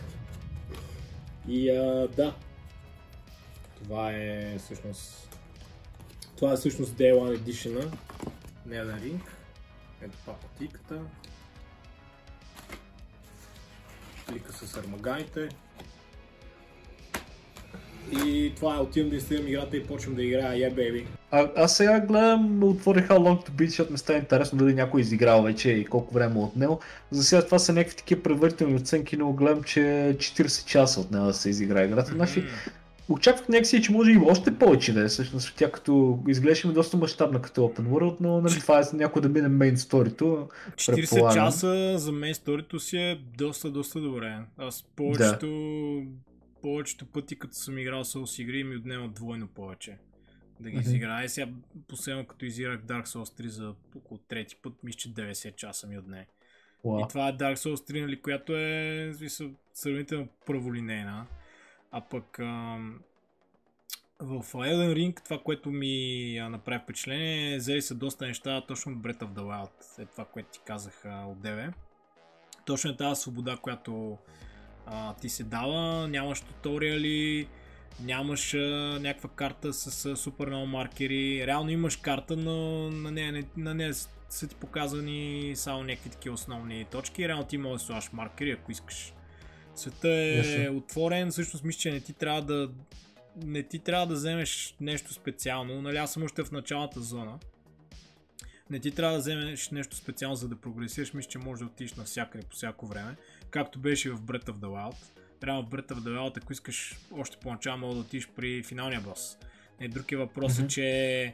И да, това е всъщност Day 1 Edition на Elden Ring. Ето пак кутийката. Плика с армаганите. И това е, отивам да инсталирам играта и почвам да играя, yeah baby. Аз сега гледам, отворих How Long to Beat, защото ми става интересно дали някой изиграл вече и колко време е отнел. За сега това са някакви такива предварителни оценки, но гледам, че 40 часа отнема да се изиграе играта. Значи, очаквах някакси, че може и още повече да е, всъщност тя като изглеждаше ми доста мащабна като Open World, но нали, това е някой да мине main story-то. 40 часа за main story-то си е доста добре. Аз повечето пъти като съм играл Souls игри ми отнемат двойно повече да ги изиграя. Сега последно като изиграх Dark Souls 3 за около трети път, мисля, че 90 часа ми отне. И това е Dark Souls 3, нали, която е сравнително праволинейна. А пък в Elden Ring това, което ми направи впечатление, взели са доста неща точно от Breath of the Wild. Е това, което ти казах от Деве. Точно е тази свобода, която ти се дава, нямаш туториали, нямаш някаква карта с супер много маркери. Реално имаш карта, но на нея са ти показани само някакви такива основни точки. Реално ти можеш да слагаш маркери, ако искаш. Светът е отворен, всъщност мисля, че не ти трябва да вземеш нещо специално. Нали, аз съм още в началната зона. Не ти трябва да вземеш нещо специално, за да прогресираш. Мисля, че можеш да отидеш навсякъде по всяко време. Както беше и в Breath of the Wild. Реално в Breath of the Wild, ако искаш още по-начало, мога да отидеш при финалния бос. Друг е въпросът, че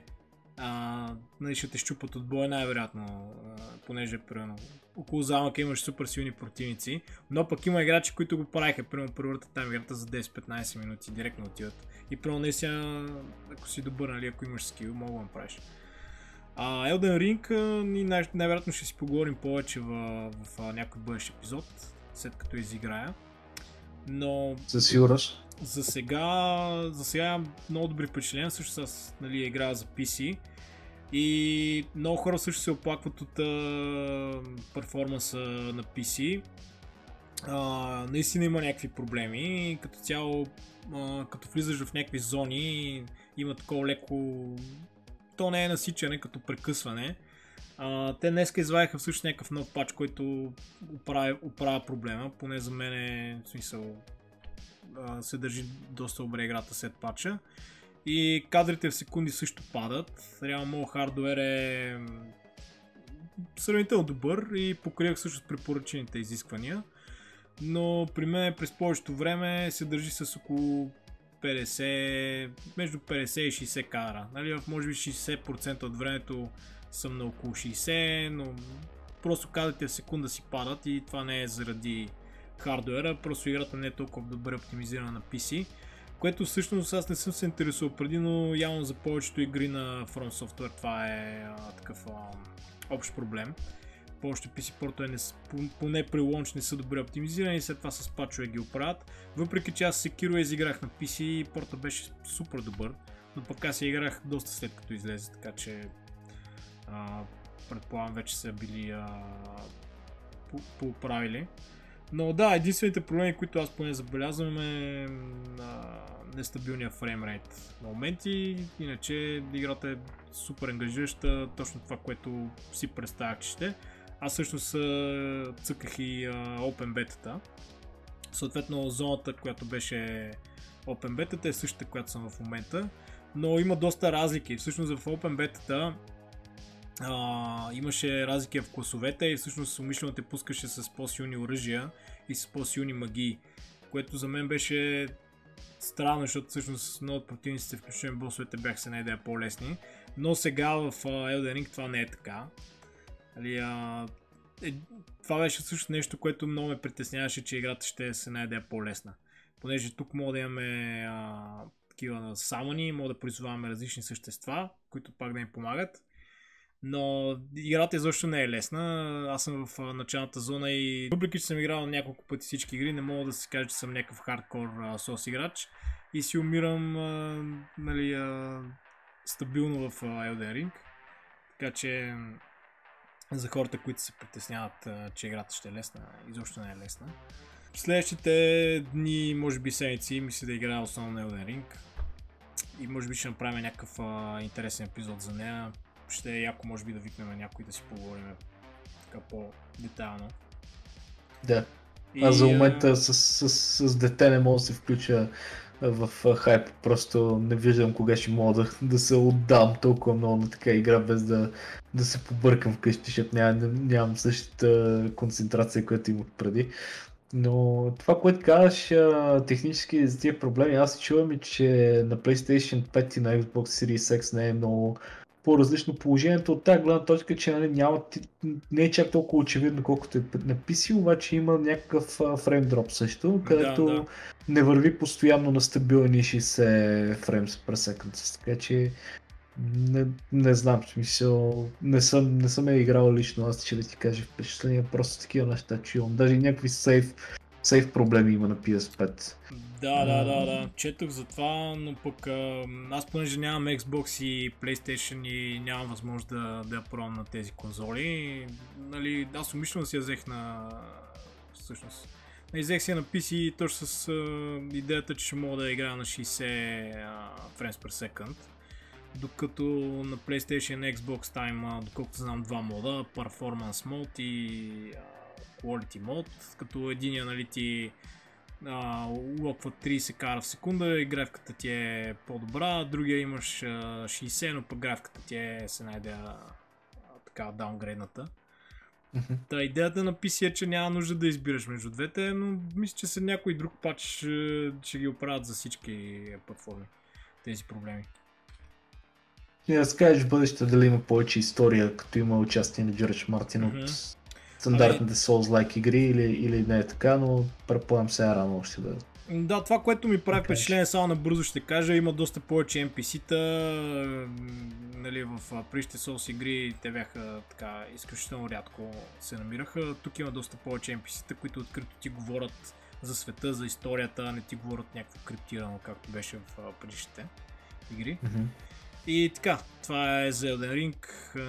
ще те щупат от боя най-вероятно, понеже примерно около замъка имаш супер силни противници, но пък има играчи, които го правиха, примерно превъртат там играта за 10-15 минути, директно отиват. И примерно наистина, ако си добър, нали, ако имаш скил, мога да направиш. Elden Ring, най-вероятно ще си поговорим повече в някой бъдещ епизод, след като изиграя. Но със сигурност. За сега много добри впечатления, също аз играя за PC и много хора също се оплакват от перформанса на PC. Наистина има някакви проблеми, като цяло като влизаш в някакви зони има такова леко, то не е насичане като прекъсване. Те днеска извадиха всъщност някакъв нов пач, който оправя проблема, поне за мен е в смисъл се държи доста добре играта след патча. И кадрите в секунди също падат. Реално моят хардуер е сравнително добър и покривах също с препоръчените изисквания. Но при мен през повечето време се държи с около 50, между 50 и 60 кадра. Нали, може би 60% от времето съм на около 60, но просто кадрите в секунда си падат и това не е заради хардуера, просто играта не е толкова добре оптимизирана на PC, което всъщност аз не съм се интересувал преди, но явно за повечето игри на From Software това е такъв общ проблем. Повечето PC портове поне при лаунч не са добре оптимизирани и след това с патчове ги оправят. Въпреки че аз Sekiro изиграх на PC и порта беше супер добър, но пък аз играх доста след като излезе, така че предполагам вече са били поправили. Но да, единствените проблеми, които аз поне забелязвам е нестабилния фреймрейт на моменти, иначе играта е супер ангажираща, точно това, което си представях, че ще. Аз също цъках и Open Beta-та. Съответно зоната, която беше Open Beta-та е същата, която съм в момента, но има доста разлики. Всъщност в Open Beta-та имаше разлики в класовете и всъщност умишлено те пускаше с по-силни оръжия и с по-силни магии, което за мен беше странно, защото всъщност много от противниците, включително босовете, бяха се най-дея по-лесни, но сега в Elden Ring това не е така. Това беше също нещо, което много ме притесняваше, че играта ще се най-дея по-лесна, понеже тук мога да имаме такива самани, мога да призоваваме различни същества, които пак да им помагат. Но играта изобщо не е лесна. Аз съм в началната зона и въпреки че съм играл няколко пъти всички игри, не мога да си кажа, че съм някакъв хардкор сос играч и си умирам стабилно в Elden Ring. Така че за хората, които се притесняват, че играта ще е лесна, изобщо не е лесна. В следващите дни, може би седмици, мисля да играя основно на Elden Ring и може би ще направим някакъв интересен епизод за нея. Ще е яко, може би, да викнем някой да си поговорим така по-детайлно. Да. Аз за И момента с дете не мога да се включа в хайп, просто не виждам кога ще мога да се отдам толкова много на така игра, без да се побъркам вкъщи, защото нямам същата концентрация, която имах преди. Но това, което казваш, технически за тия проблеми, аз чувам и, че на PlayStation 5 и на Xbox Series X не е много по-различно положението от тази гледна точка, че нали, не е чак толкова очевидно, колкото е на PC, обаче има някакъв фреймдроп също, където не върви постоянно на стабилни 60 фреймс per second, така че не знам, в смисъл, не съм я играл лично, аз ще да ти кажа впечатления, просто такива неща чувам, даже някакви сейф проблеми има на PS5. Да, четох за това, но пък аз понеже нямам Xbox и PlayStation и нямам възможност да я пробвам на тези конзоли, нали, аз умишлено си я взех всъщност, взех си я на PC точно с идеята, че ще мога да играя на 60 frames per second. Докато на PlayStation и Xbox там има, доколкото знам, два мода, Performance Mode и Quality Mode, като единия нали ти локва 30 кара в секунда и графиката ти е по-добра, другия имаш 60, но пък графиката ти се найде така даунгрейдната. Та идеята на PC е, че няма нужда да избираш между двете, но мисля, че след някой друг пач ще ги оправят за всички платформи тези проблеми. И да скажеш в бъдеще дали има повече история, като има участие на Джордж Мартин от стандартните Souls-like игри или не е така, но предполагам сега рано още да... Да, това, което ми прави впечатление, само набързо ще кажа, има доста повече NPC-та, нали, в предишните Souls игри те бяха така изключително рядко се намираха, тук има доста повече NPC-та, които открито ти говорят за света, за историята, не ти говорят някакво криптирано, както беше в предишните игри. И така, това е за Elden Ring,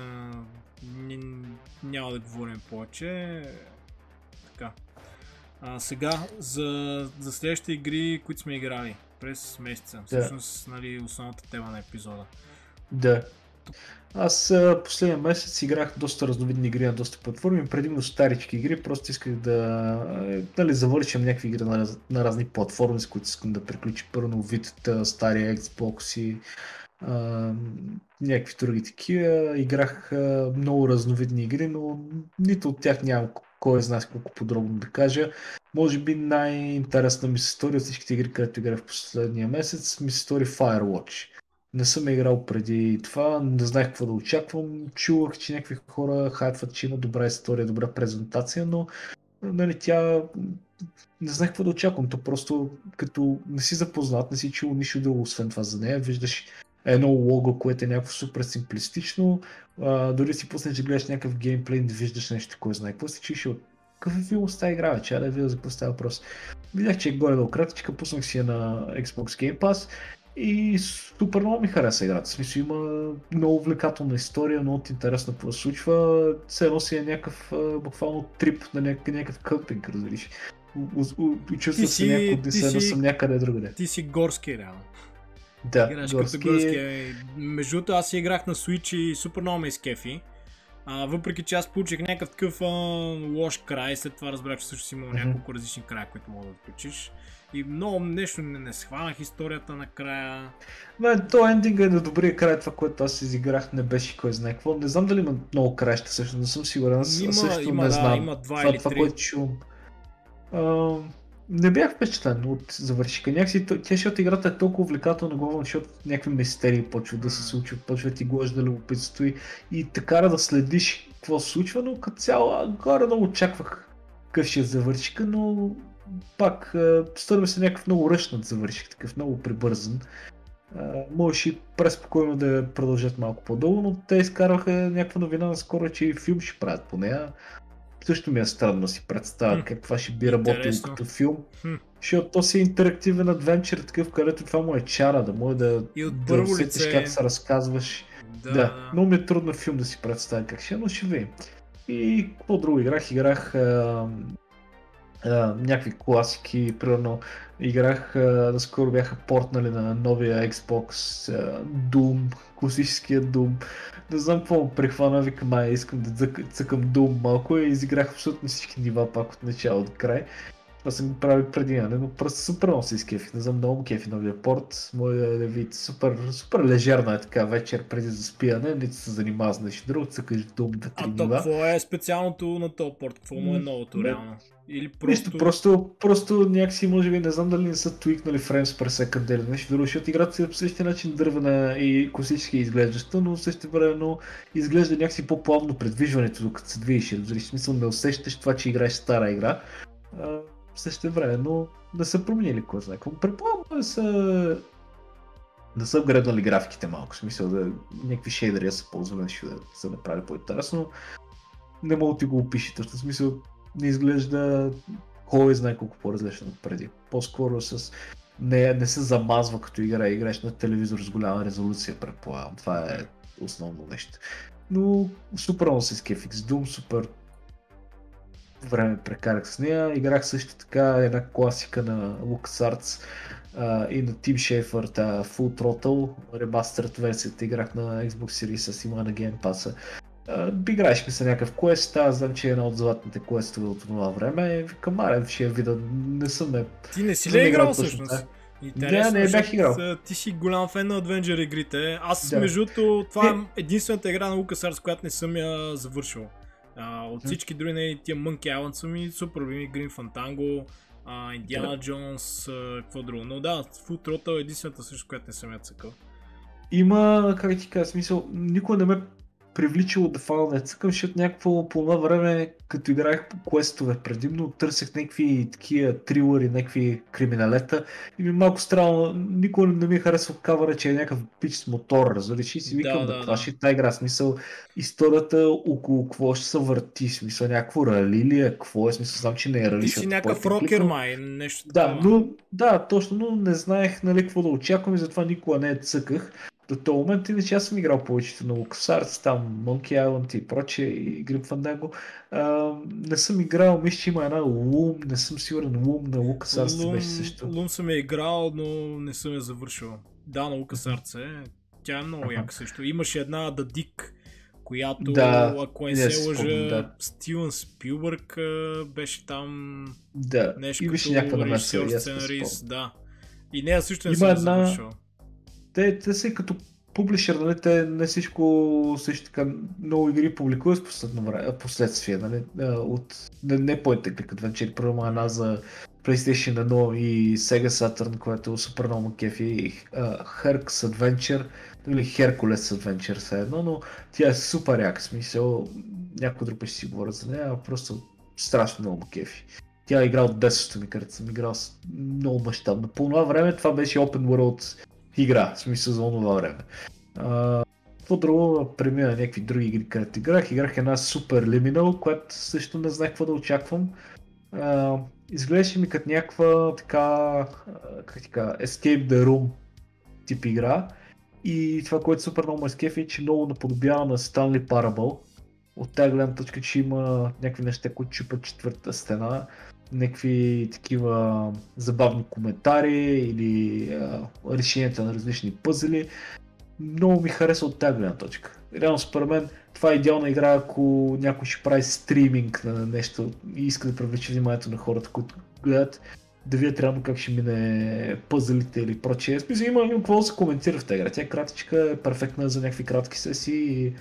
няма да говорим повече. Така. Сега за следващите игри, които сме играли през месеца, всъщност нали, основната тема на епизода. Да. Аз последния месец играх доста разновидни игри на доста платформи, предимно старички игри, просто исках да завършим някакви игри на разни платформи, с които искам да приключи първо Vita, стария Xbox и някакви други такива. Играх много разновидни игри, но нито от тях нямам кой знае колко подробно да кажа. Може би най-интересна ми се стори от всичките игри, където играх в последния месец, ми се стори Firewatch. Не съм играл преди това, не знаех какво да очаквам, чувах, че някакви хора хайпват, че има добра история, добра презентация, но нали, тя не знаех какво да очаквам. То просто като не си запознат, не си чул нищо друго освен това за нея, виждаш едно лого, което е някакво супер симплистично, дори си пуснеш да гледаш някакъв геймплей, не виждаш нещо, кой знае какво си чуеш от какъв е филм с тази игра, вече, да видя за какво става въпрос. Видях, че е горе-долу кратичка, пуснах си я на Xbox Game Pass и супер много ми хареса играта. В смисъл има много увлекателна история, много интересно какво се случва, все едно си е някакъв буквално трип на някакъв къмпинг, разбираш. Чувствам се някакво, да съм някъде другаде. Ти си горски, реално. Да, играш като горски. Между другото, аз си играх на Switch и супер много ме изкефи. Въпреки че аз получих някакъв такъв лош край, след това разбрах, че също си имал няколко различни края, които мога да включиш. И много нещо не схванах историята накрая. То ендинга е на добрия край, това, което аз изиграх, не беше кой знае какво. Не знам дали има много краища, също не съм сигурен. Има 2 или 3. Това, което чувам. Не бях впечатлен от завършика. Някакси защото играта е толкова увлекателна главно, защото някакви мистерии почват да се случват, почват ти глъжда любопитство и те кара да следиш какво се случва, но като цяло горе много очаквах какъв ще е завършика, но пак стърва се някакъв много ръчнат завършик, такъв много прибързан. Можеше и преспокойно да продължат малко по-дълго, но те изкараха някаква новина наскоро, че и филм ще правят по нея. Също ми е странно да си представя как това ще би работило като филм, защото то си е интерактивен адвенчър, такъв, където това му е чара, да може да усетиш как се разказваш. Да, много ми е трудно филм да си представя как ще, но ще видим. И какво друго играх някакви класики, примерно играх, наскоро бяха портнали на новия Xbox Doom, класическия Doom. Не знам какво му прехвана, викам, искам да цъкам Doom малко и изиграх абсолютно всички нива пак от начало до край. Това съм го правил преди, но просто супер много се изкефих. Не знам, много кефи новия порт. Моя вид супер лежерна е така вечер преди заспиване, нито се занимава с нещо друго, цъкаш дум да А три то нива. какво е специалното на този порт? Какво му е новото реално? Или Нищо, просто някакси може би не знам дали не са твикнали frames per second или нещо друго, защото играта си е по същия начин дървена и класически изглеждаща, но също времено изглежда някакси по-плавно предвижването, докато се движиш. В смисъл не усещаш това, че играеш стара игра. В същото време, но не са променили кой знае. Предполагам да са вграднали графиките малко, в смисъл да някакви шейдери са ползвали, да се направили по-интересно. Не мога да ти го опишете, в смисъл не изглежда кой знае колко по-различно от преди. По-скоро не се замазва като играеш на телевизор с голяма резолюция, предполагам. Това е основно нещо. Но супер много се скефих с Doom, супер време прекарах с нея. Играх също така една класика на LucasArts и на Tim Schafer, Full Throttle, ремастерът версията играх на Xbox Series S, има на Game Pass. Играеш ми се някакъв квест, аз знам, че е една от златните квестове от това време. Викам, ще я видя, не съм Ти не си ли играл всъщност? Не бях играл. Ти си голям фен на Adventure игрите. Аз между другото, това е единствената игра на LucasArts, която не съм я завършил. От всички други тия Monkey Island са ми супер любими, Grim Fandango, Indiana Jones, какво друго. Но да, Full Throttle е единствената също, която не съм я цъкал. Има, как ти кажа, смисъл, никой не ме привличало да фана не цъкам, защото някакво по това време, като играех по квестове предимно, търсех някакви такива трилъри, някакви криминалета и ми малко странно, никой не ми харесва кавъра, че е някакъв пич с мотор, разбираш и си викам това ще тази игра, смисъл, историята около какво ще се върти, смисъл някакво рали ли е, какво е, смисъл, знам, че не е рали. Ти си някакъв рокер май, нещо такова. Да, точно, но не знаех нали какво да очаквам и затова никога не цъках. До този момент иначе аз съм играл повечето на LucasArts, там Monkey Island и прочее и Grim Fandango. Не съм играл, мисля, че има една Loom, не съм сигурен, Loom на LucasArts беше също. Loom съм я играл, но не съм я завършил. Да, на LucasArts е. Тя е много яка също. Имаше една The Dick, която, ако не се лъжа, Стивън Спилбърг беше там нещо като режисьор, сценарист. Да. И нея също не съм я завършил. Те са като публишер, нали, те не всичко също така много игри публикуват в последствие, нали, не по-ете Click Adventure, първо една за PlayStation 1 и Sega Saturn, което е супер много кефи, Herc's Adventure, или Hercules Adventure все едно, но тя е супер яка, смисъл, някой друг ще си говоря за нея, просто страшно много кефи. Тя е играл от 10-то ми, където съм играл много мащабно. По това време това беше Open World игра, в смисъл за това време. Какво друго премина някакви други игри, където играх една Super Liminal, която също не знаех какво да очаквам. Изглеждаше ми като някаква така, Escape the Room тип игра. И това, което супер много ме скефи, е, че много наподобява на Stanley Parable. От тази гледна точка, че има някакви неща, които чупат четвъртата стена, някакви такива забавни коментари или решенията на различни пъзели. Много ми хареса от тази гледна точка. Реално според мен това е идеална игра, ако някой ще прави стриминг на нещо и иска да привлече вниманието на хората, които гледат, да видят реално как ще мине пъзелите или прочее. Смисъл, има какво да се коментира в тази игра. Тя е кратичка, е перфектна за някакви кратки сесии и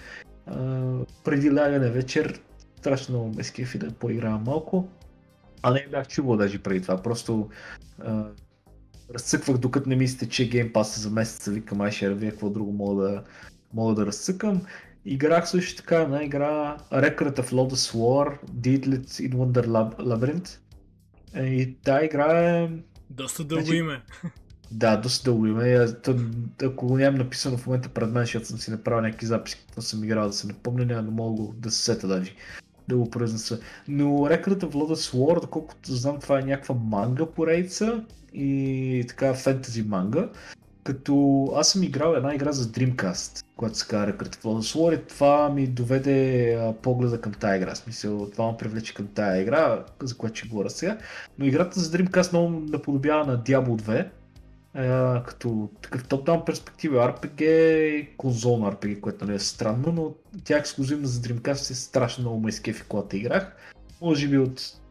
преди лягане вечер страшно много ме скефи да поигравам малко. А не бях чувал даже преди това, просто разцъквах докато не ми изтече Game Pass за месеца, викам ще ревия какво друго мога да разцъкам. Играх също така една игра Record of Lodoss War, Deedlit in Wonder Labyrinth. И тази игра е... Доста дълго име. Да, доста дълго име. Ако го нямам написано в момента пред мен, защото съм си направил някакви записи, които съм играл да се напомня, няма да мога да се сета даже да го произнеса. Но Record of Lodoss War, доколкото знам, това е някаква манга поредица и така фентази манга. Като аз съм играл една игра за Dreamcast, която се казва Record of Lodoss War и това ми доведе погледа към тая игра. Смисъл, това ме привлече към тая игра, за която ще говоря сега. Но играта за Dreamcast много наподобява на Diablo 2. Като такъв топ-даун перспектива RPG, конзолна RPG, което нали е странно, но тя ексклюзивна за Dreamcast е страшно много ме изкефи, когато играх. Може би от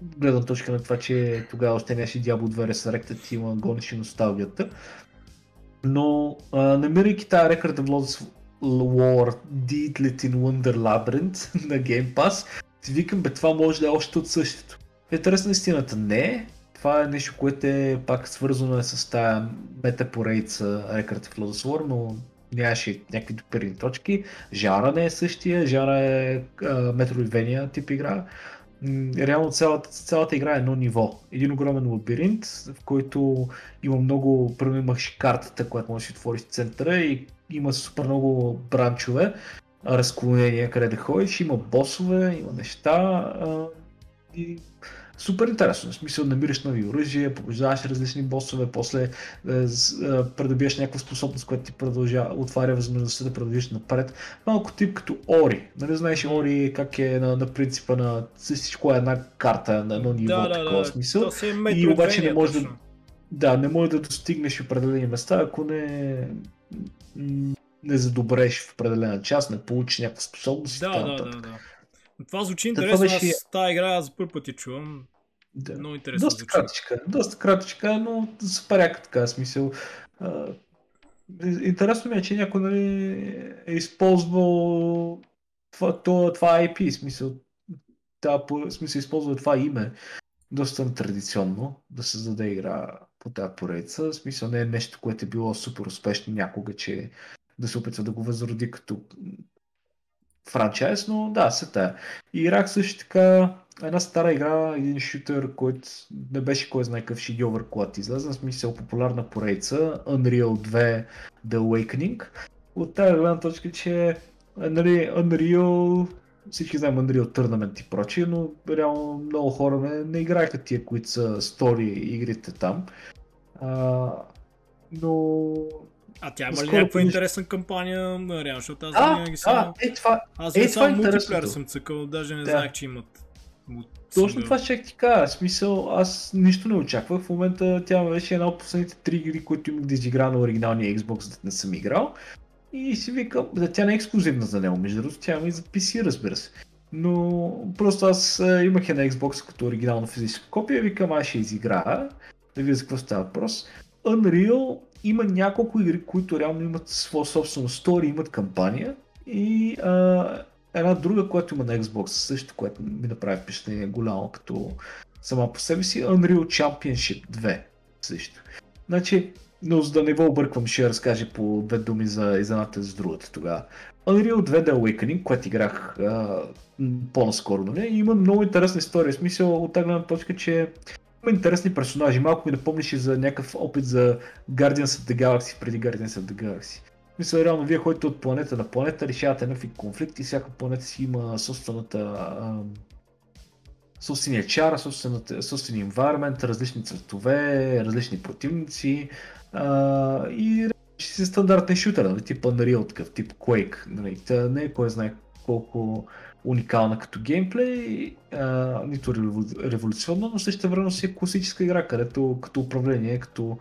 гледна точка на това, че тогава още нямаше Diablo 2 Resurrected, има гонеше носталгията. Но намирайки тази Record of Lodoss War Deedlit in Wonder Labyrinth на Game Pass, си викам, това може да е още от същото. Интересна истината не е. Това е нещо, което е пак свързано с тази метапоредица Record of Lodoss War, но нямаше някакви допирни точки. Жанра не е същия, жанра е Metroidvania тип игра. Реално цялата игра е едно ниво. Един огромен лабиринт, в който има много, първо имаш картата, която можеш да отвориш в центъра и има супер много бранчове, разклонения къде да ходиш, има босове, има неща и супер интересно. В смисъл, намираш нови оръжия, побеждаваш различни босове, после придобиеш някаква способност, която ти отваря възможността да продължиш напред. Малко тип като Ори. Нали знаеш Ори как е на принципа на всичко е една карта на едно ниво, такова смисъл. И обаче не може не може да достигнеш в определени места, ако не задобреш в определена част, не получиш някаква способност. Да. Това звучи интересно, аз тази игра за първи път я чувам. Да. Много интересно звучи. Доста кратичка, но супер яка така смисъл. Интересно ми е, че някой е използвал това IP, смисъл използвал това име доста традиционно да създаде игра по тази поредица. Смисъл не е нещо, което е било супер успешно някога, че да се опитва да го възроди като франчайз, но да, се тая. И играх също така една стара игра, един шутър, който не беше кой знае какъв шедьовър, когато излезе, в смисъл популярна поредица, Unreal 2 The Awakening. От тази гледна точка, че Unreal, всички знаем Unreal Tournament и прочие, но реално много хора не играеха тия, които са стори игрите там. Но тя има ли някаква интересна кампания? Реално, защото аз винаги съм... Аз само мултиплеер съм цъкал, даже не знаех, че имат. Точно това ще ти кажа. В смисъл, аз нищо не очаквах. В момента тя беше една от последните 3 игри, които имах да изигра на оригиналния Xbox, да не съм играл. И си викам, тя не е ексклюзивна за него, между другото, тя има и за PC, разбира се. Но просто аз имах една Xbox като оригинално физическо копие, викам, аз ще изиграя, да видя за какво става въпрос. Unreal има няколко игри, които реално имат своя собствено стори, имат кампания и една друга, която има на Xbox също, което ми направи впечатление голямо като сама по себе си, Unreal Championship 2 също. Значи, но за да не го обърквам, ще разкажа по две думи за едната за другата тогава. Unreal 2 The Awakening, което играх по-наскоро, нали? Има много интересна история, в смисъл от тази гледна точка, че има интересни персонажи. Малко ми напомниш и за някакъв опит за Guardians of the Galaxy преди Guardians of the Galaxy. Мисля, реално вие ходите от планета на планета, решавате някакви конфликти, всяка планета си има собствения чар, собствения environment, различни цветове, различни противници и си стандартен шутер, нали, тип Unreal, такъв тип Quake. Нали. Не е кой знае колко уникална като геймплей, нито революционна, но също време си е класическа игра, където като управление, като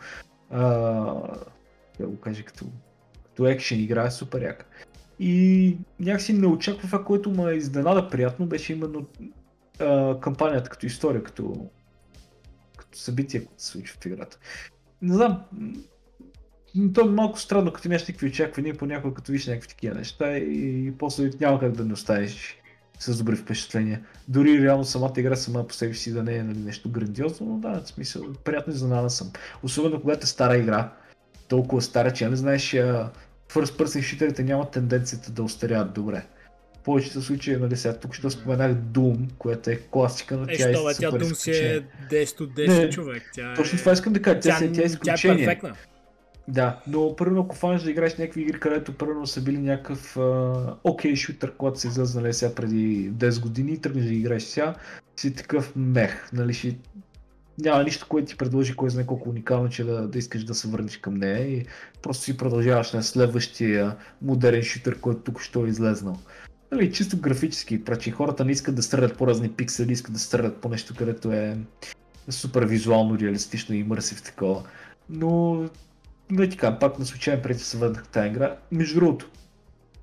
като екшен игра е супер яка. И някакси не очаква това, което ме изненада приятно, беше именно кампанията като история, като събитие, което се случва в играта. Не знам, то е малко странно, като нямаш никакви очаквания, понякога като виж някакви такива неща и после няма как да не останеш с добри впечатления. Дори реално самата игра сама по себе си да не е нещо грандиозно, но да, в смисъл, приятно изненада съм. Особено когато е стара игра, толкова стара, че не знаеш, first person шутерите нямат тенденцията да остаряват добре. В повечето случаи, нали сега, тук ще споменах Doom, която е класика, но тя е супер изключение. Doom си е 10 от 10 човек. Точно това искам да кажа, тя е изключение. Тя е перфектна. Да, но първо ако фанеш да играеш някакви игри, където първо са били някакъв окей шутър, когато се излезе, нали, сега преди 10 години и тръгнеш да играеш сега, си такъв мех, нали, няма нищо, което ти предложи, кой знае колко уникално, че да искаш да се върнеш към нея и просто си продължаваш на следващия модерен шутър, който тук ще е излезнал. Нали, чисто графически, прачи хората не искат да стрелят по разни пиксели, искат да стрелят по нещо, където е супер визуално, реалистично и мърсив такова. Но не така, пак на случайен преди се върнах тази игра. Между другото,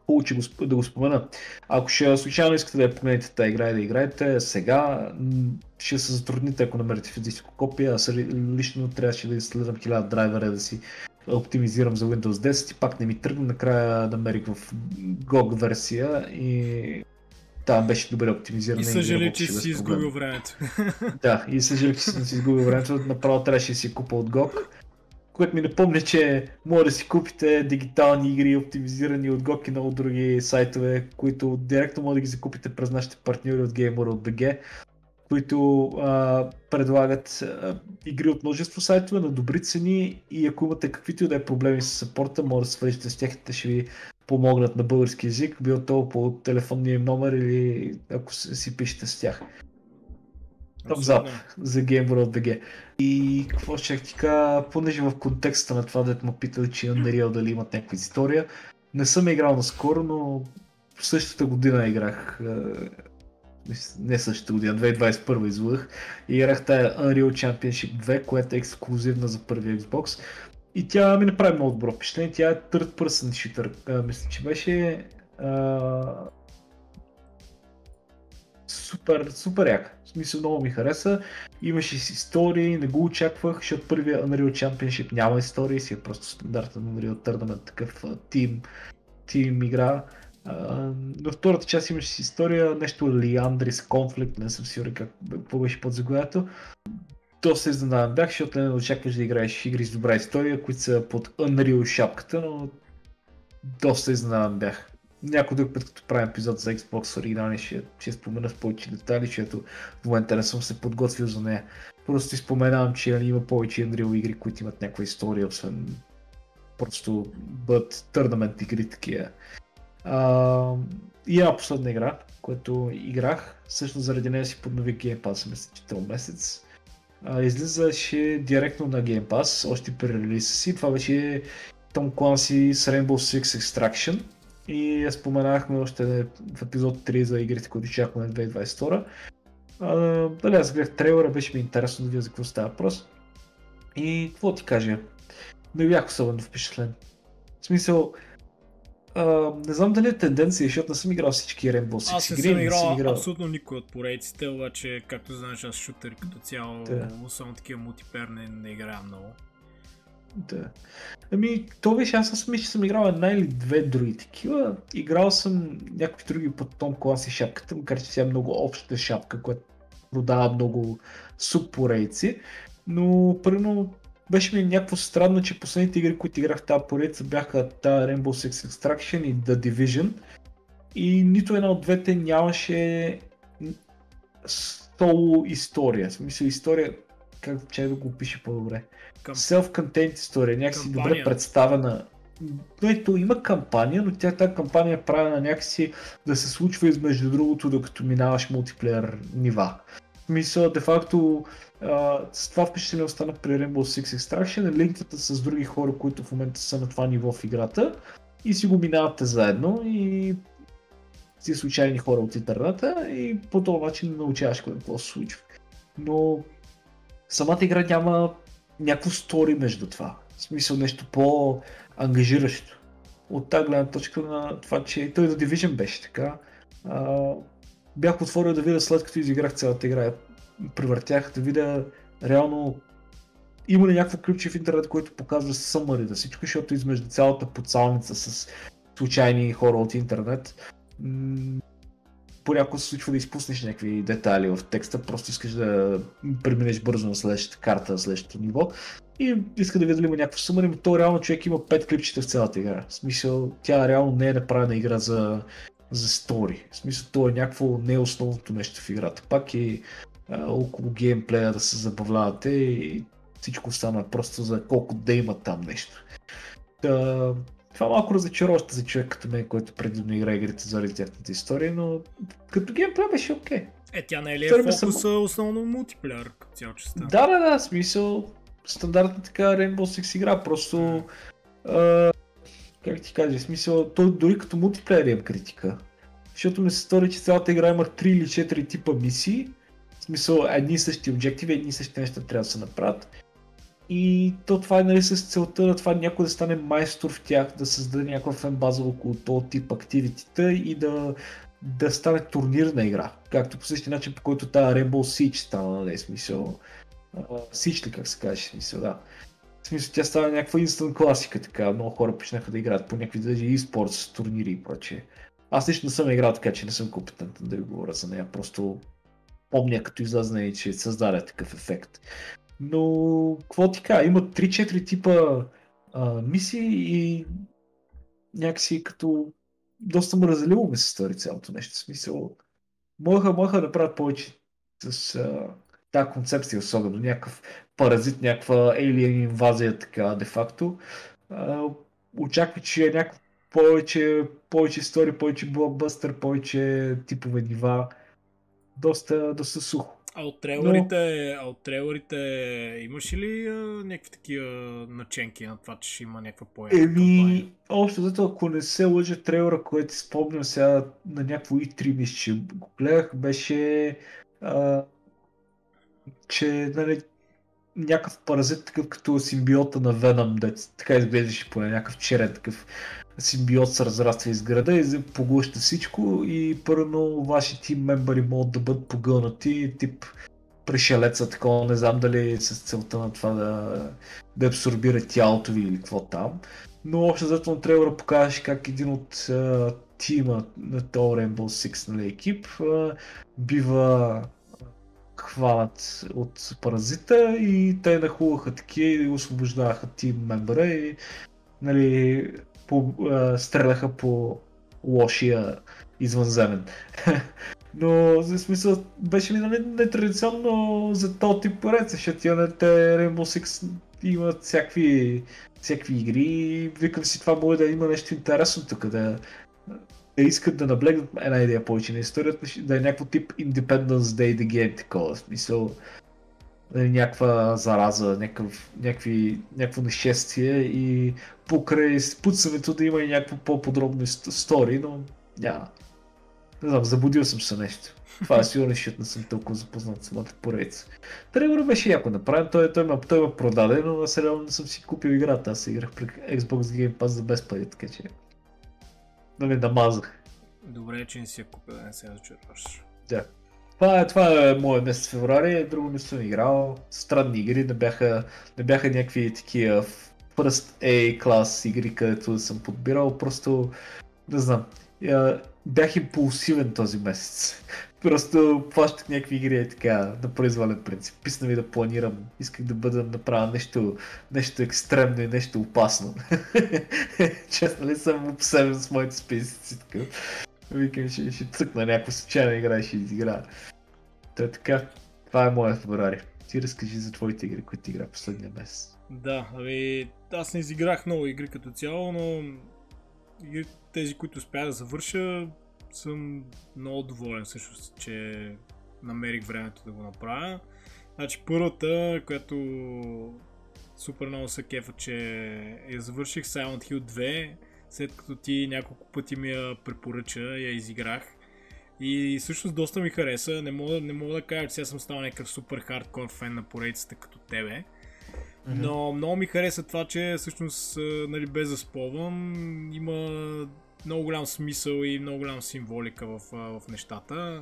хубаво, че да го спомена. Ако ще случайно искате да я погледнете тази игра и да играете сега, ще се затрудните, ако намерите физическо копие. Аз лично трябваше да инсталирам 1000 драйвера да си оптимизирам за Windows 10 и пак не ми тръгна. Накрая намерих в GOG версия и там беше добре оптимизирана. И съжали, че си изгубил времето. Да, и съжали, че съм си изгубил времето. Направо трябваше да си купа от GOG. Което ми напомня, че може да си купите дигитални игри, оптимизирани от GOG и много други сайтове, които директно може да ги закупите през нашите партньори от Gamer.bg, които предлагат игри от множество сайтове на добри цени и ако имате каквито и да е проблеми с съпорта, може да свържете с тях, те ще ви помогнат на български език, било то по телефонния им номер или ако си пишете с тях. Thumbs за Gamer.bg. И какво ще ти кажа, понеже в контекста на това, дето ме питали, че Unreal дали имат някаква история, не съм играл наскоро, но в същата година играх, не същата година, 2021 излъгах, и играх тая Unreal Championship 2, която е ексклюзивна за първия Xbox. И тя ми направи много добро впечатление, тя е third person shooter, мисля, че беше супер яка. В смисъл много ми хареса. Имаше си истории, не го очаквах, защото първия Unreal Championship няма истории, си е просто стандартен Unreal Tournament, такъв тим игра. Но втората част имаше си история, нещо Лиандрис конфликт, не съм сигурен какво беше под заглавието. Доста изненадан бях, защото не очакваш да играеш игри с добра история, които са под Unreal шапката, но доста изненадан бях. Някой друг път, като правим епизод за Xbox оригинални, ще спомена в повече детайли, защото в момента не съм се подготвил за нея. Просто ти споменавам, че има повече Unreal игри, които имат някаква история, освен просто бъдат търнамент игри такива. И една последна игра, която играх, всъщност заради нея си поднови Game Pass, мисля, че този месец. Излизаше директно на Game Pass, още при релиза си. Това беше Tom Clancy's Rainbow Six Extraction. И я споменахме още в епизод 3 за игрите, които чакаме 2022. Дали аз гледах трейлера, беше ми интересно да видя за какво става въпрос. И какво ти кажа? Не бях особено впечатлен. В смисъл, не знам дали е тенденция, защото не съм играл всички Rainbow Six игри. Аз не съм играл абсолютно никой от поредиците, обаче както знаеш аз шутър като цяло, само такива мултиплеер не играя много. Да. То беше, аз мисля, че съм играл една или две други такива. Играл съм някакви други под Том Кланси шапката, макар че тя е много обща шапка, която продава много субпоредици. Но примерно беше ми някакво странно, че последните игри, които играх в тази поредица, бяха тази Rainbow Six Extraction и The Division. И нито една от двете нямаше соло история. В смисъл история, как че да го пише по-добре. Self-contained история, някакси добре представена. Ето има кампания, но тази кампания е правена някакси да се случва измежду другото, докато минаваш мултиплеер нива. В смисъл, де-факто, с това впечатление остана при Rainbow Six Extraction, линквате с други хора, които в момента са на това ниво в играта и си го минавате заедно и си случайни хора от интернета и по този начин научаваш какво се случва. Но самата игра няма някакво стори между това. В смисъл нещо по-ангажиращо. От тази гледна точка на това, че той The Division беше така. Бях отворил да видя след като изиграх цялата игра. Превъртях да видя реално има ли някакво ключи в интернет, който показва съмъри да всичко, защото измежду цялата подсалница с случайни хора от интернет понякога се случва да изпуснеш някакви детайли в текста, просто искаш да преминеш бързо на следващата карта, на следващото ниво и иска да видя дали има някакво съмъри, но то реално човек има 5 клипчета в цялата игра. В смисъл, тя реално не е направена игра за стори. В смисъл, то е някакво не е основното нещо в играта. Пак е около геймплея да се забавлявате и всичко останало е просто за колко да има там нещо. Това е малко разочароващо за човек като мен, който предимно играе игрите заради тяхната история, но като геймплей беше окей. Тя не е ли е фокуса основно мултиплеер като цял частта? Да, смисъл стандартна така Rainbow Six игра, просто как ти кажа, смисъл, той дори като мултиплеер имам критика. Защото ми се стори, че цялата игра има 3 или 4 типа мисии, в смисъл едни и същи обективи, едни и същи неща трябва да се направят. И то това е, нали, с целта на това някой да стане майстор в тях, да създаде някаква фенбаза около този тип активитета и да стане турнирна игра. Както по същия начин, по който тази Rainbow Siege стана, нали, смисъл. Siege ли, как се каже, смисъл, да. В смисъл, тя стана някаква инстант класика, така. Много хора почнаха да играят по някакви даже e-sports турнири и прочее. Аз лично не съм играл, така че не съм компетентен да ви говоря за нея. Просто помня като излезна и че създаде такъв ефект. Но, какво ти кажа, има 3-4 типа мисии и някакси като доста мразеливо ми се стори цялото нещо. В смисъл, могаха да правят повече с тази концепция, особено някакъв паразит, някаква alien инвазия, така, де-факто. Очаква, че е някакво повече истории, повече блокбъстър, повече типове нива. Доста сухо. А от Но, трейлерите имаш ли някакви такива наченки на това, че ще има някаква по-яка кампания? общо зато, ако не се лъжа, трейлера, който си спомням сега на някакво E3, мисля, че го гледах, беше че, нали, някакъв паразит, такъв като симбиота на Venom, така изглеждаше поне някакъв черен такъв симбиот се разраства из града и поглъща всичко и първо ваши тим мембъри могат да бъдат погълнати, тип пришелеца, такова, не знам дали с целта на това да абсорбира тялото ви или какво там. Но общо зато на трейлера покажеш как един от тима на този Rainbow Six, нали, екип бива хванат от паразита и те нахуваха такива и освобождаваха тим мембъра и, нали, стреляха по лошия извънземен. Но за смисъл беше ми, нали, нетрадиционно за този тип поред, защото те Rainbow Six имат всякакви игри и викам си, това може да има нещо интересно тук, да искат да наблегнат една идея повече на историята, да е някакво тип Independence Day the Game, такова, в смисъл, някаква зараза, някакво нещастие и покрай спуцането да има и някакво по-подробно стори, но няма. Не знам, забудил съм се нещо. Това е сигурно, защото не съм толкова запознат с самата поредица. Трейлера беше яко направен, той ме продаде, но аз реално не съм си купил играта, аз играх при Xbox Game Pass за без пари, така че нали, намазах. Добре, че не си я купил, да не се разочароваш. Да. Това е моят месец февруари, друго не съм играл. Странни игри, не бяха някакви такива First A клас игри, където съм подбирал, просто не знам. Бях импулсивен този месец. Просто плащах някакви игри така на произволен принцип. Писна ми да планирам. Исках да направя нещо екстремно и нещо опасно. Честно ли съм обсебен с моите списъци. Викам, ще цъкна някаква случайна игра и ще изиграя. Така, това е моят февруари. Ти разкажи за твоите игри, които игра последния месец. Да, аз не изиграх много игри като цяло, но тези, които успях да завърша, съм много доволен всъщност, че намерих времето да го направя. Значи първата, която супер много се кефа, че я завърших, Silent Hill 2, след като ти няколко пъти ми я препоръча, я изиграх. И всъщност доста ми хареса, не мога да кажа, че сега съм стал някакъв супер хардкор фен на поредицата като тебе. Но много ми хареса това, че всъщност, нали, без да спомням, има много голям смисъл и много голяма символика в нещата.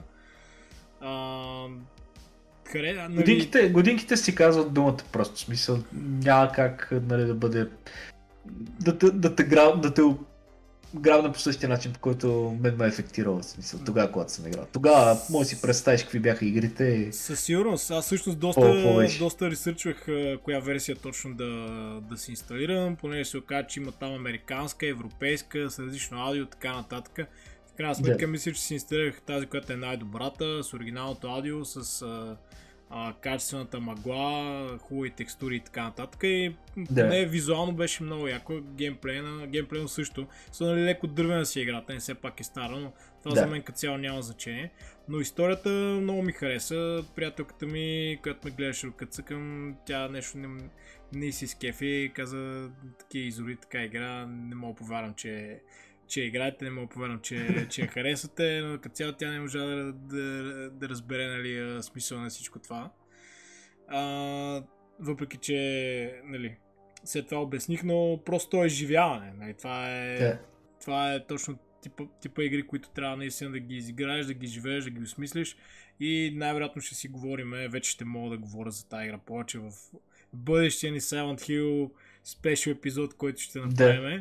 Нали... Годинките си казват думата просто, смисъл няма как, нали, да бъде да те грабна по същия начин, по който мен ме е ефектирал, смисъл, тогава, когато съм играл. Тогава може да си представиш какви бяха игрите. Със сигурност, аз всъщност доста ресърчвах коя версия точно да си инсталирам, понеже се оказа, че има там американска, европейска, с различно аудио и така нататък. В крайна сметка мисля, че си инсталирах тази, която е най-добрата, с оригиналното аудио, с качествената мъгла, хубави текстури и така нататък. И не, визуално беше много яко, геймплейно също. Нали, леко дървена си играта, не все пак е стара, но това за мен като цяло няма значение. Но историята много ми хареса. Приятелката ми, която ме гледаше докато цъкам, тя нещо не си скефи и каза такива изори, така игра, не мога повярвам, че играете, не мога повярвам, че я харесвате, но като цяло тя не можа да разбере, нали, смисъл на всичко това. въпреки че, нали, след това обясних, но просто е изживяване. Нали? Това е точно типа игри, които трябва наистина да ги изиграеш, да ги живееш, да ги осмислиш и най-вероятно ще си говорим, вече ще мога да говоря за тази игра повече в бъдещия ни Silent Hill спешъл епизод, който ще направим.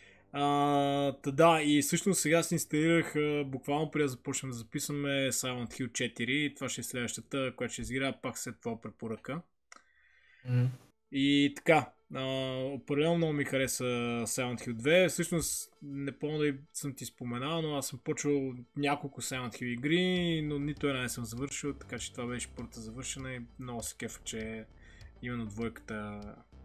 Да, и всъщност сега си инсталирах буквално преди да започнем да записваме Silent Hill 4. Това ще е следващата, която ще изиграя пак след това препоръка. И така, определено много ми хареса Silent Hill 2. Всъщност не помня да съм ти споменал, но аз съм почвал няколко Silent Hill игри, но нито една не съм завършил, така че това беше първата завършена и много се кефа, че именно двойката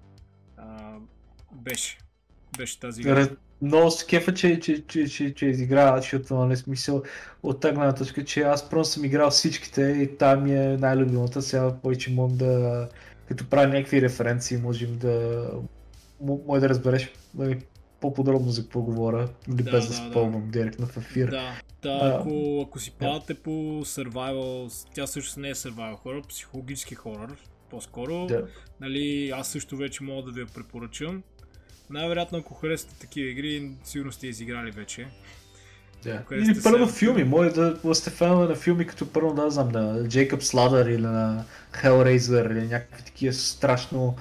беше тази игра. Много се кефа, че изигра, защото нали смисъл от тази гледна точка, че аз просто съм играл всичките и там ми е най-любимата. Сега повече мога да, като правя някакви референции, можем да може да разбереш по-подробно за какво говоря, или без да спомням директно в ефир. Ако си падате по survival, тя също не е survival хорър, психологически хорър, по-скоро. Нали, аз също вече мога да ви я препоръчам. Най-вероятно, ако харесате такива игри, сигурно сте изиграли вече. Или първо филми, може да сте фенове на филми, като първо да знам, на Jacob's Ladder или на Hellraiser или някакви такива страшно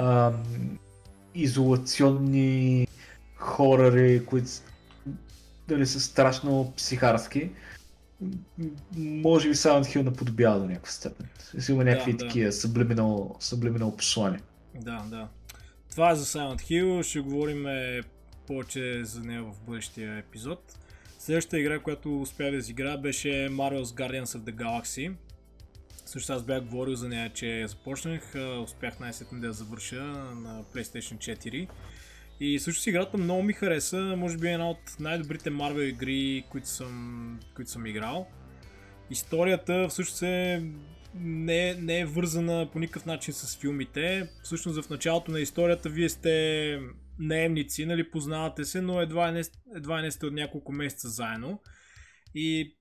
изолационни хоръри, които дали са страшно психарски. Може би Silent Hill наподобява до някаква степен. Има някакви такива subliminal послания. Да. Това е за Silent Hill, ще говорим повече за нея в бъдещия епизод. Следващата игра, която успях да изигра, беше Marvel's Guardians of the Galaxy. Също аз бях говорил за нея, че я започнах, успях най-сетне да я завърша на PlayStation 4. И също играта много ми хареса, може би една от най-добрите Marvel игри, които съм играл. Историята всъщност не е вързана по никакъв начин с филмите. Всъщност в началото на историята вие сте наемници, нали, познавате се, но едва не сте от няколко месеца заедно. И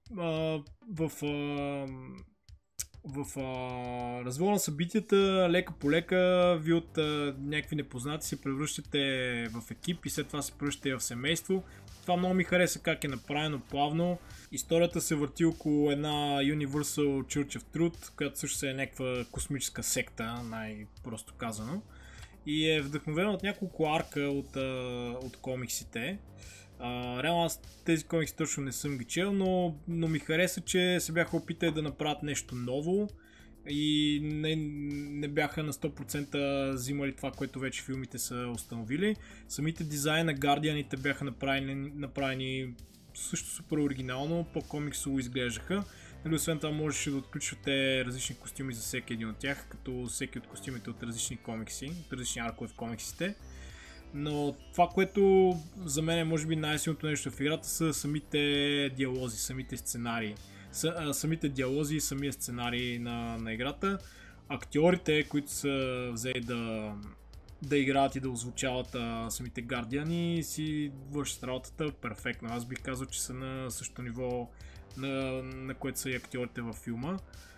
в развоя на събитията, лека по лека, ви от някакви непознати се превръщате в екип и след това се превръщате в семейство. Това много ми хареса как е направено плавно. Историята се върти около една Universal Church of Truth, която също е някаква космическа секта, най-просто казано. И е вдъхновена от няколко арка от комиксите. Реално аз тези комикси точно не съм ги чел, но ми хареса, че се бяха опитали да направят нещо ново и не бяха на 100% взимали това, което вече филмите са установили. Самите дизайни на Гардианите бяха направени също супер оригинално, по-комиксово изглеждаха. Нали, освен това можеше да отключвате различни костюми за всеки един от тях, като всеки от костюмите от различни комикси, от различни аркове в комиксите. Но това, което за мен е може би най-силното нещо в играта, са самите диалози, самите сценарии. Самите диалози и самия сценарий на играта. Актьорите, които са взели да играят и да озвучават самите гардиани, си вършат работата перфектно. Аз бих казал, че са на същото ниво, на което са и актьорите във филма.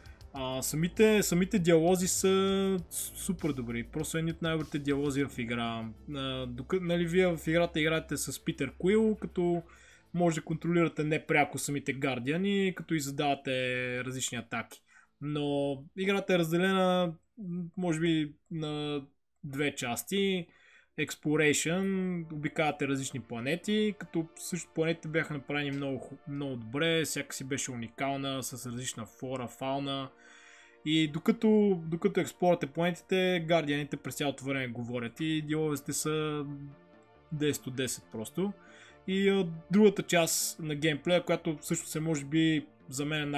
Самите диалози са супер добри. Просто едни от най-добрите диалози в игра. Нали, вие в играта играете с Питер Куил, като може да контролирате непряко самите гардиани, като и задавате различни атаки. Но играта е разделена може би на две части. Exploration, обикавате различни планети, като също планетите бяха направени много, много добре, всяка си беше уникална, с различна флора, фауна. И докато експлорате планетите, гардианите през цялото време говорят и диалозите са 10 от 10 просто. И другата част на геймплея, която всъщност е може би за мен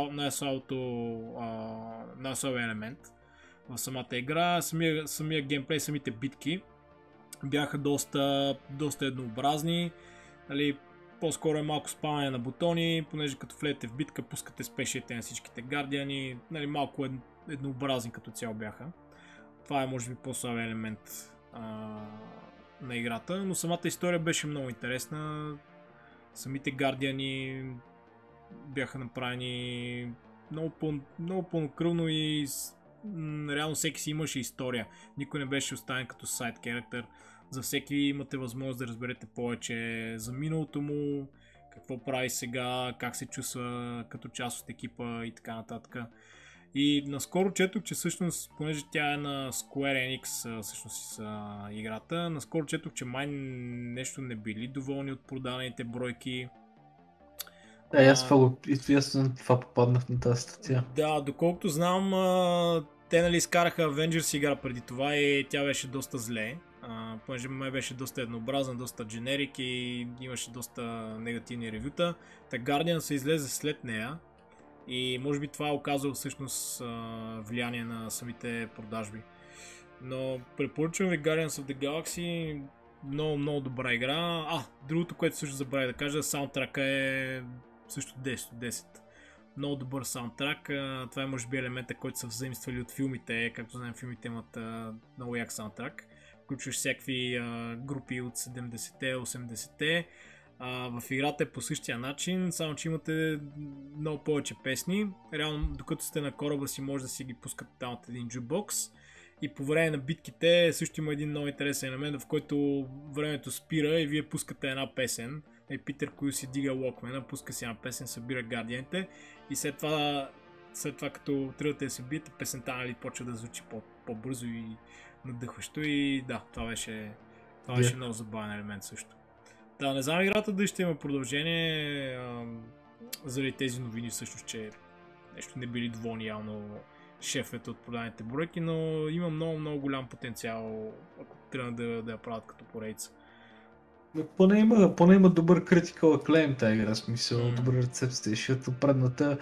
най-слабия елемент в самата игра, самия геймплей, самите битки бяха доста еднообразни. Нали, по-скоро е малко спаване на бутони, понеже като влезете в битка пускате спешите на всичките гардиани. Нали, малко еднообразни като цяло бяха. Това е може би по-слабия елемент на играта, но самата история беше много интересна. Самите гардиани бяха направени много пълнокръвно и реално всеки си имаше история. Никой не беше оставен като сайд character. За всеки имате възможност да разберете повече за миналото му, какво прави сега, как се чувства като част от екипа и така нататък. И наскоро четох, че всъщност, понеже тя е на Square Enix, всъщност играта, наскоро четох, че май нещо не били доволни от продадените бройки. Аз това попаднах на тази статия. Да, доколкото знам, те нали изкараха Avengers игра преди това и тя беше доста зле. Понеже май беше доста еднообразна, доста дженерик и имаше доста негативни ревюта. Та Guardians излезе след нея и може би това е оказало всъщност влияние на самите продажби. Но препоръчвам ви Guardians of the Galaxy, много добра игра. Другото, което също забравя да кажа, саундтрака е също 10 от 10. Много добър саундтрак. Това е може би елемента, който са взаимствали от филмите. Както знаем, филмите имат много як саундтрак. Включваш всякакви групи от 70-те, 80-те. В играта е по същия начин, само че имате много повече песни. Реално, докато сте на кораба си, може да си ги пускате там от един джукбокс. И по време на битките също има един много интересен елемент, в който времето спира и вие пускате една песен. И Питер Куил си дига локмена, пуска си една песен, събира гардианите и след това като тръгвате да се биете, песента нали, почва да звучи по-бързо и надъхващо и да, това беше много забавен елемент също. Да, не знам играта дали ще има продължение заради тези новини всъщност, че нещо не били доволни явно шефовете от продадените бройки, но има много голям потенциал, ако трябва да я правят като поредица. Поне има добър critical acclaim тази игра, смисъл, добър рецепция, защото предната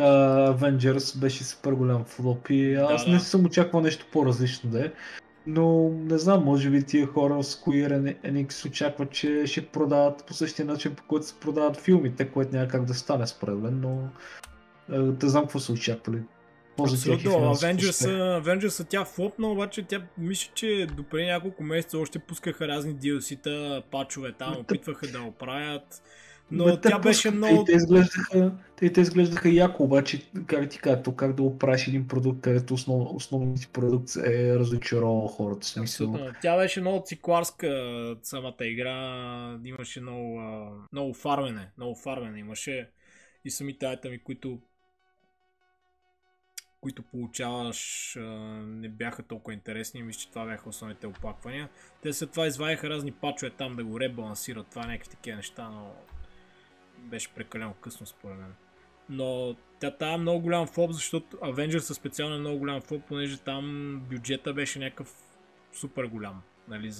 Avengers беше супер голям флоп и аз не съм очаквал нещо по-различно да е. Но не знам, може би тия хора с Square Enix очакват, че ще продават по същия начин, по който се продават филмите, което няма как да стане според мен, но да знам какво са очаквали. Абсолютно, Avengers тя флопна, обаче тя мисля, че допреди няколко месеца още пускаха разни DLC-та, пачове там, опитваха да оправят. Но тя беше много... Те изглеждаха яко, обаче как ти кажа, как да оправиш един продукт, където основният продукт е разочаровал хората. Абсолютно. Тя беше много цикларска самата игра, имаше много фармене имаше и самите айтеми, които получаваш не бяха толкова интересни, мисля, че това бяха основните оплаквания. Те след това извадиха разни пачове там да го ребалансират, това някакви такива неща, но беше прекалено късно според мен. Но тя е много голям флоп, защото Avengers специално е много голям флоп, понеже там бюджета беше някакъв супер голям, нали,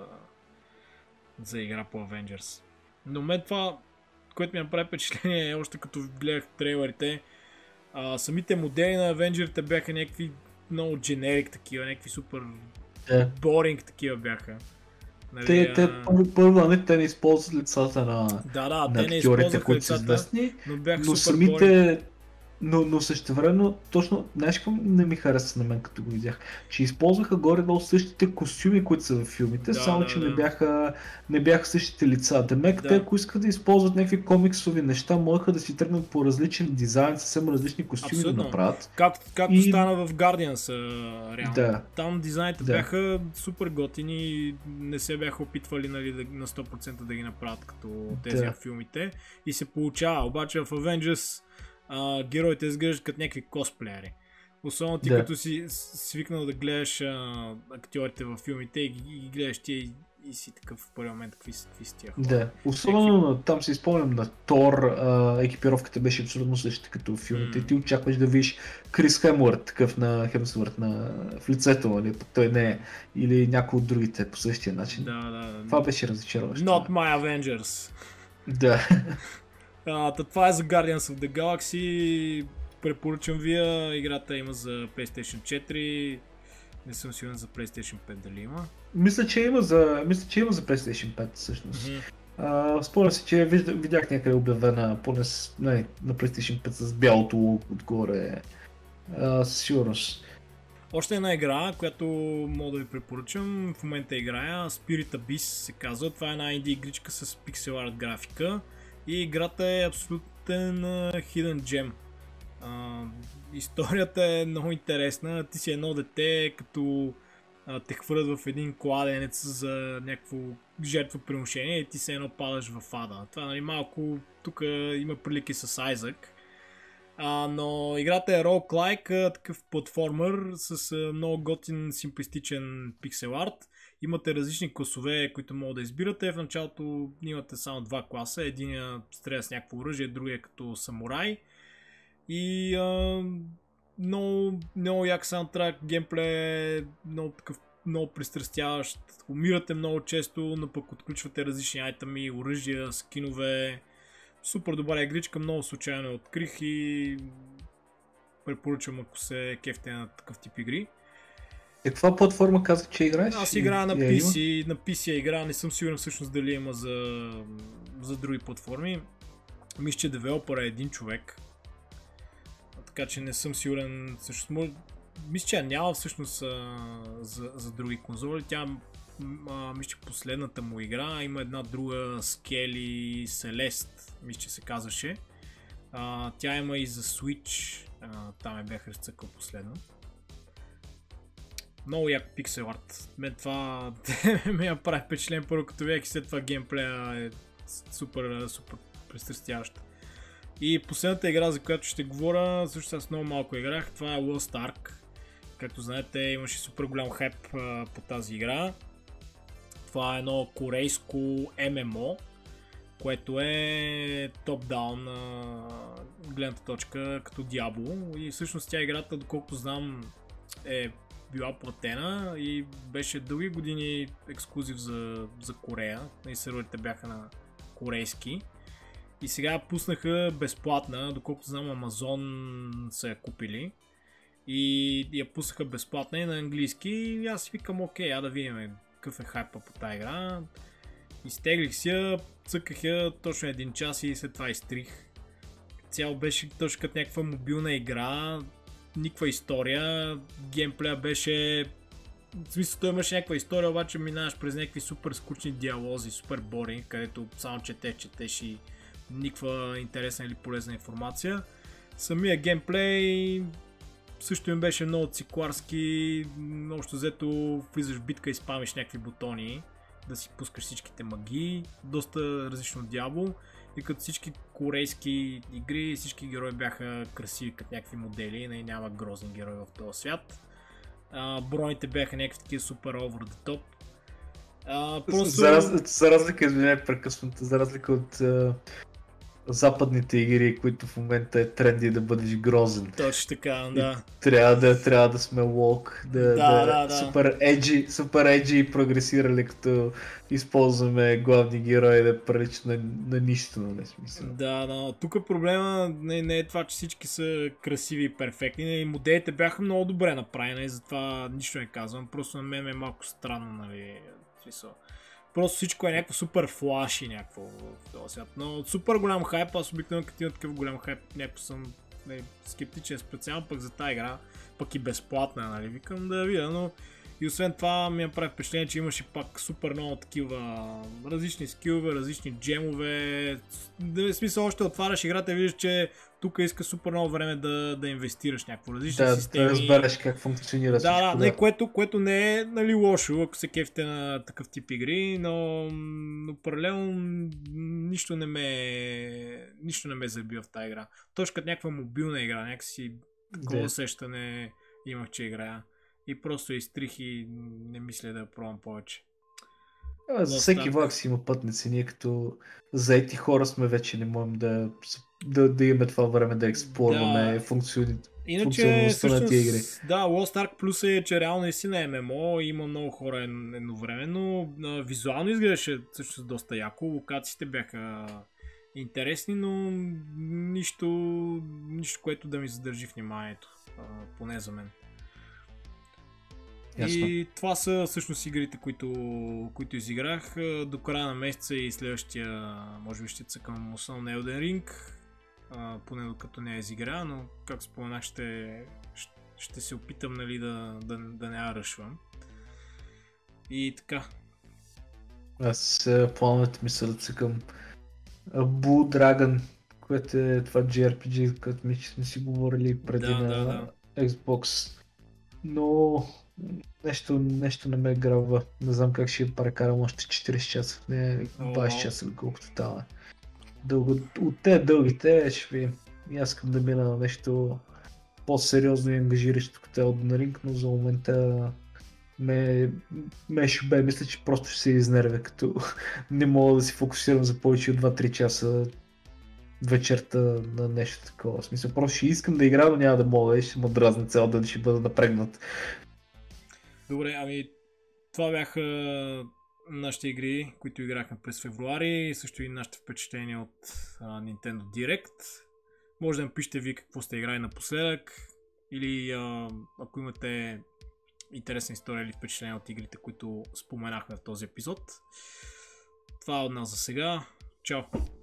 за игра по Avengers. Но мен това, което ми направи впечатление е още като гледах трейлерите, самите модели на Avengers бяха някакви много generic такива, някакви супер boring такива бяха. Нали, те не използват лицата на актьорите, които са известни, но самите... Но същевременно, точно, знаеш какво не ми хареса на мен като го видях, че използваха горе-долу същите костюми, които са в филмите, само че не бяха същите лица. Демек, те ако искат да използват някакви комиксови неща, можеха да си тръгнат по различен дизайн, съвсем различни костюми да направят. Както стана в Guardians, реално. Там дизайните бяха супер готини и не се бяха опитвали нали, на 100% да ги направят като тези в филмите и се получава. Обаче в Avengers героите изглеждат като някакви косплеери. Особено ти като си свикнал да гледаш актьорите във филмите и ги гледаш ти и си такъв в първи момент какви са тия хора. Да, особено там се изпомням на Тор, екипировката беше абсолютно същата като в филмите и ти очакваш да видиш Крис Хемсворт, такъв на Хемсворт в лицето, нали, той не е, или някой от другите по същия начин. Това беше разочароващо. Not my Avengers. Да. Това е за Guardians of the Galaxy. Препоръчвам ви, играта има за PlayStation 4. Не съм сигурен за PlayStation 5 дали има. Мисля, че има за PlayStation 5 всъщност. Спомням се, че видях някъде обявена поне на PlayStation 5 с бялото отгоре. Със сигурност. Още една игра, която мога да ви препоръчам. В момента играя Spirit Abyss се казва. Това е една инди игричка с pixel art графика. И играта е абсолютен hidden gem. Историята е много интересна. Ти си едно дете, като те хвърлят в един кладенец за някакво жертвоприношение и ти се едно падаш в ада. Това, нали, малко тук има прилики с Айзък. Но играта е roguelike, такъв платформер с много готин, симплистичен пиксел арт. Имате различни класове, които могат да избирате. В началото имате само два класа. Единия стреля с някакво оръжие, другия като самурай. И много як саундтрак, геймплей е много пристрастяващ. Умирате много често, но пък отключвате различни айтеми, оръжия, скинове. Супер добра игричка, много случайно я открих и препоръчвам, ако се кефте на такъв тип игри. Каква платформа казах, че играеш? Аз играя на PC, на PC игра, не съм сигурен всъщност дали има за други платформи. Мисля, че девелопър е един човек. Така че не съм сигурен, всъщност, мисля, че няма всъщност за други конзоли. Тя, мисля, че последната му игра има една друга Skelly Celeste, мисля, че се казваше. Тя има и за Switch, там я бях разцъкал последно. Много як пиксел арт. Мен това ме прави впечатление първо като видях и след това геймплея е супер пристрастяващ. И последната игра, за която ще говоря, също аз много малко играх, това е Lost Ark. Както знаете, имаше супер голям хайп по тази игра. Това е едно корейско MMO, което е топ-даун гледната точка като Diablo. И всъщност тя играта, доколкото знам, е била платена и беше дълги години ексклузив за Корея. И серверите бяха на корейски. И сега пуснаха безплатна, доколкото знам Amazon са я купили. И я пуснаха безплатна и на английски. И аз си викам, окей, да видим какъв е хайпа по тази игра. Изтеглих си я, цъках я точно един час и след това изтрих. Цяло беше точно като някаква мобилна игра. Никаква история. Геймплея беше... В смисъл, той имаше някаква история, обаче минаваш през някакви супер скучни диалози, супер бори, където само четеш и никаква интересна или полезна информация. Самия геймплей също им беше много цикларски, общо взето влизаш в битка и спамиш някакви бутони, да си пускаш всичките магии, доста различно от Diablo. И като всички корейски игри, всички герои бяха красиви като някакви модели, и няма грозни герои в този свят. Броните бяха някакви такива супер over the top. За разлика, извиняй прекъсването, за разлика от западните игри, които в момента е тренди да бъдеш грозен. Точно така, да. Трябва да сме лок, супер еджи и прогресирали, като използваме главни герои да приличат на нищо, нали смисъл. Да, но тук проблема не е това, че всички са красиви и перфектни, и моделите бяха много добре направени, затова нищо не казвам, просто на мен е малко странно, нали, смисъл. Просто всичко е някакво супер флаш и някакво в този свят. Но супер голям хайп, аз обикновено като има такъв голям хайп, някакво съм скептичен специално пък за тази игра, пък и безплатна, нали, викам да я видя, но и освен това ми направи впечатление, че имаше пак супер много такива различни скилове, различни джемове, в смисъл още отваряш играта и виждаш, че тук иска супер много време да инвестираш някакво различни системи. Да разбереш как функционира всичко. Да, което не е, нали, лошо, ако се кефите на такъв тип игри, но паралелно нищо не ме забива в тази игра. Точно като някаква мобилна игра, някакси такова усещане имах, че играя. И просто изтрих и не мисля да я пробвам повече. За всеки влак си има пътници. Ние като заети хора сме вече не можем да имаме това време да експлорваме функционалността на тия игри. Да, Lost Ark плюс е, че реално наистина е ММО, има много хора едновременно. Визуално изглеждаше също доста яко, локациите бяха интересни, но нищо, което да ми задържи вниманието, поне за мен. Ясно. И това са всъщност игрите, които изиграх. До края на месеца и следващия, може би ще цъкам основно на Elden Ring, поне докато не е изигра, но как споменах ще се опитам, нали, да не я ръшвам. И така. Аз плановете ми са да цъкам Blue Dragon, което е това JRPG, което ми сме си говорили преди Да, на да, да. Xbox. Но нещо не ме грабва. Не знам как ще я прекарам още 40 часа, не 20 часа, колкото става. От те дългите ще ви... И аз искам да мина на нещо по-сериозно и ангажиращо като Elden Ring, но за момента ме шибе. Мисля, че просто ще се изнервя, като не мога да си фокусирам за повече от 2-3 часа вечерта на нещо такова. В смисъл, просто ще искам да играя, но няма да мога и ще му дразна цял ден, ще бъда напрегнат. Добре, ами това бяха нашите игри, които играхме през февруари, също и нашите впечатления от Nintendo Direct. Може да напишете ви какво сте играли напоследък или ако имате интересна история или впечатления от игрите, които споменахме в този епизод. Това е от нас за сега. Чао!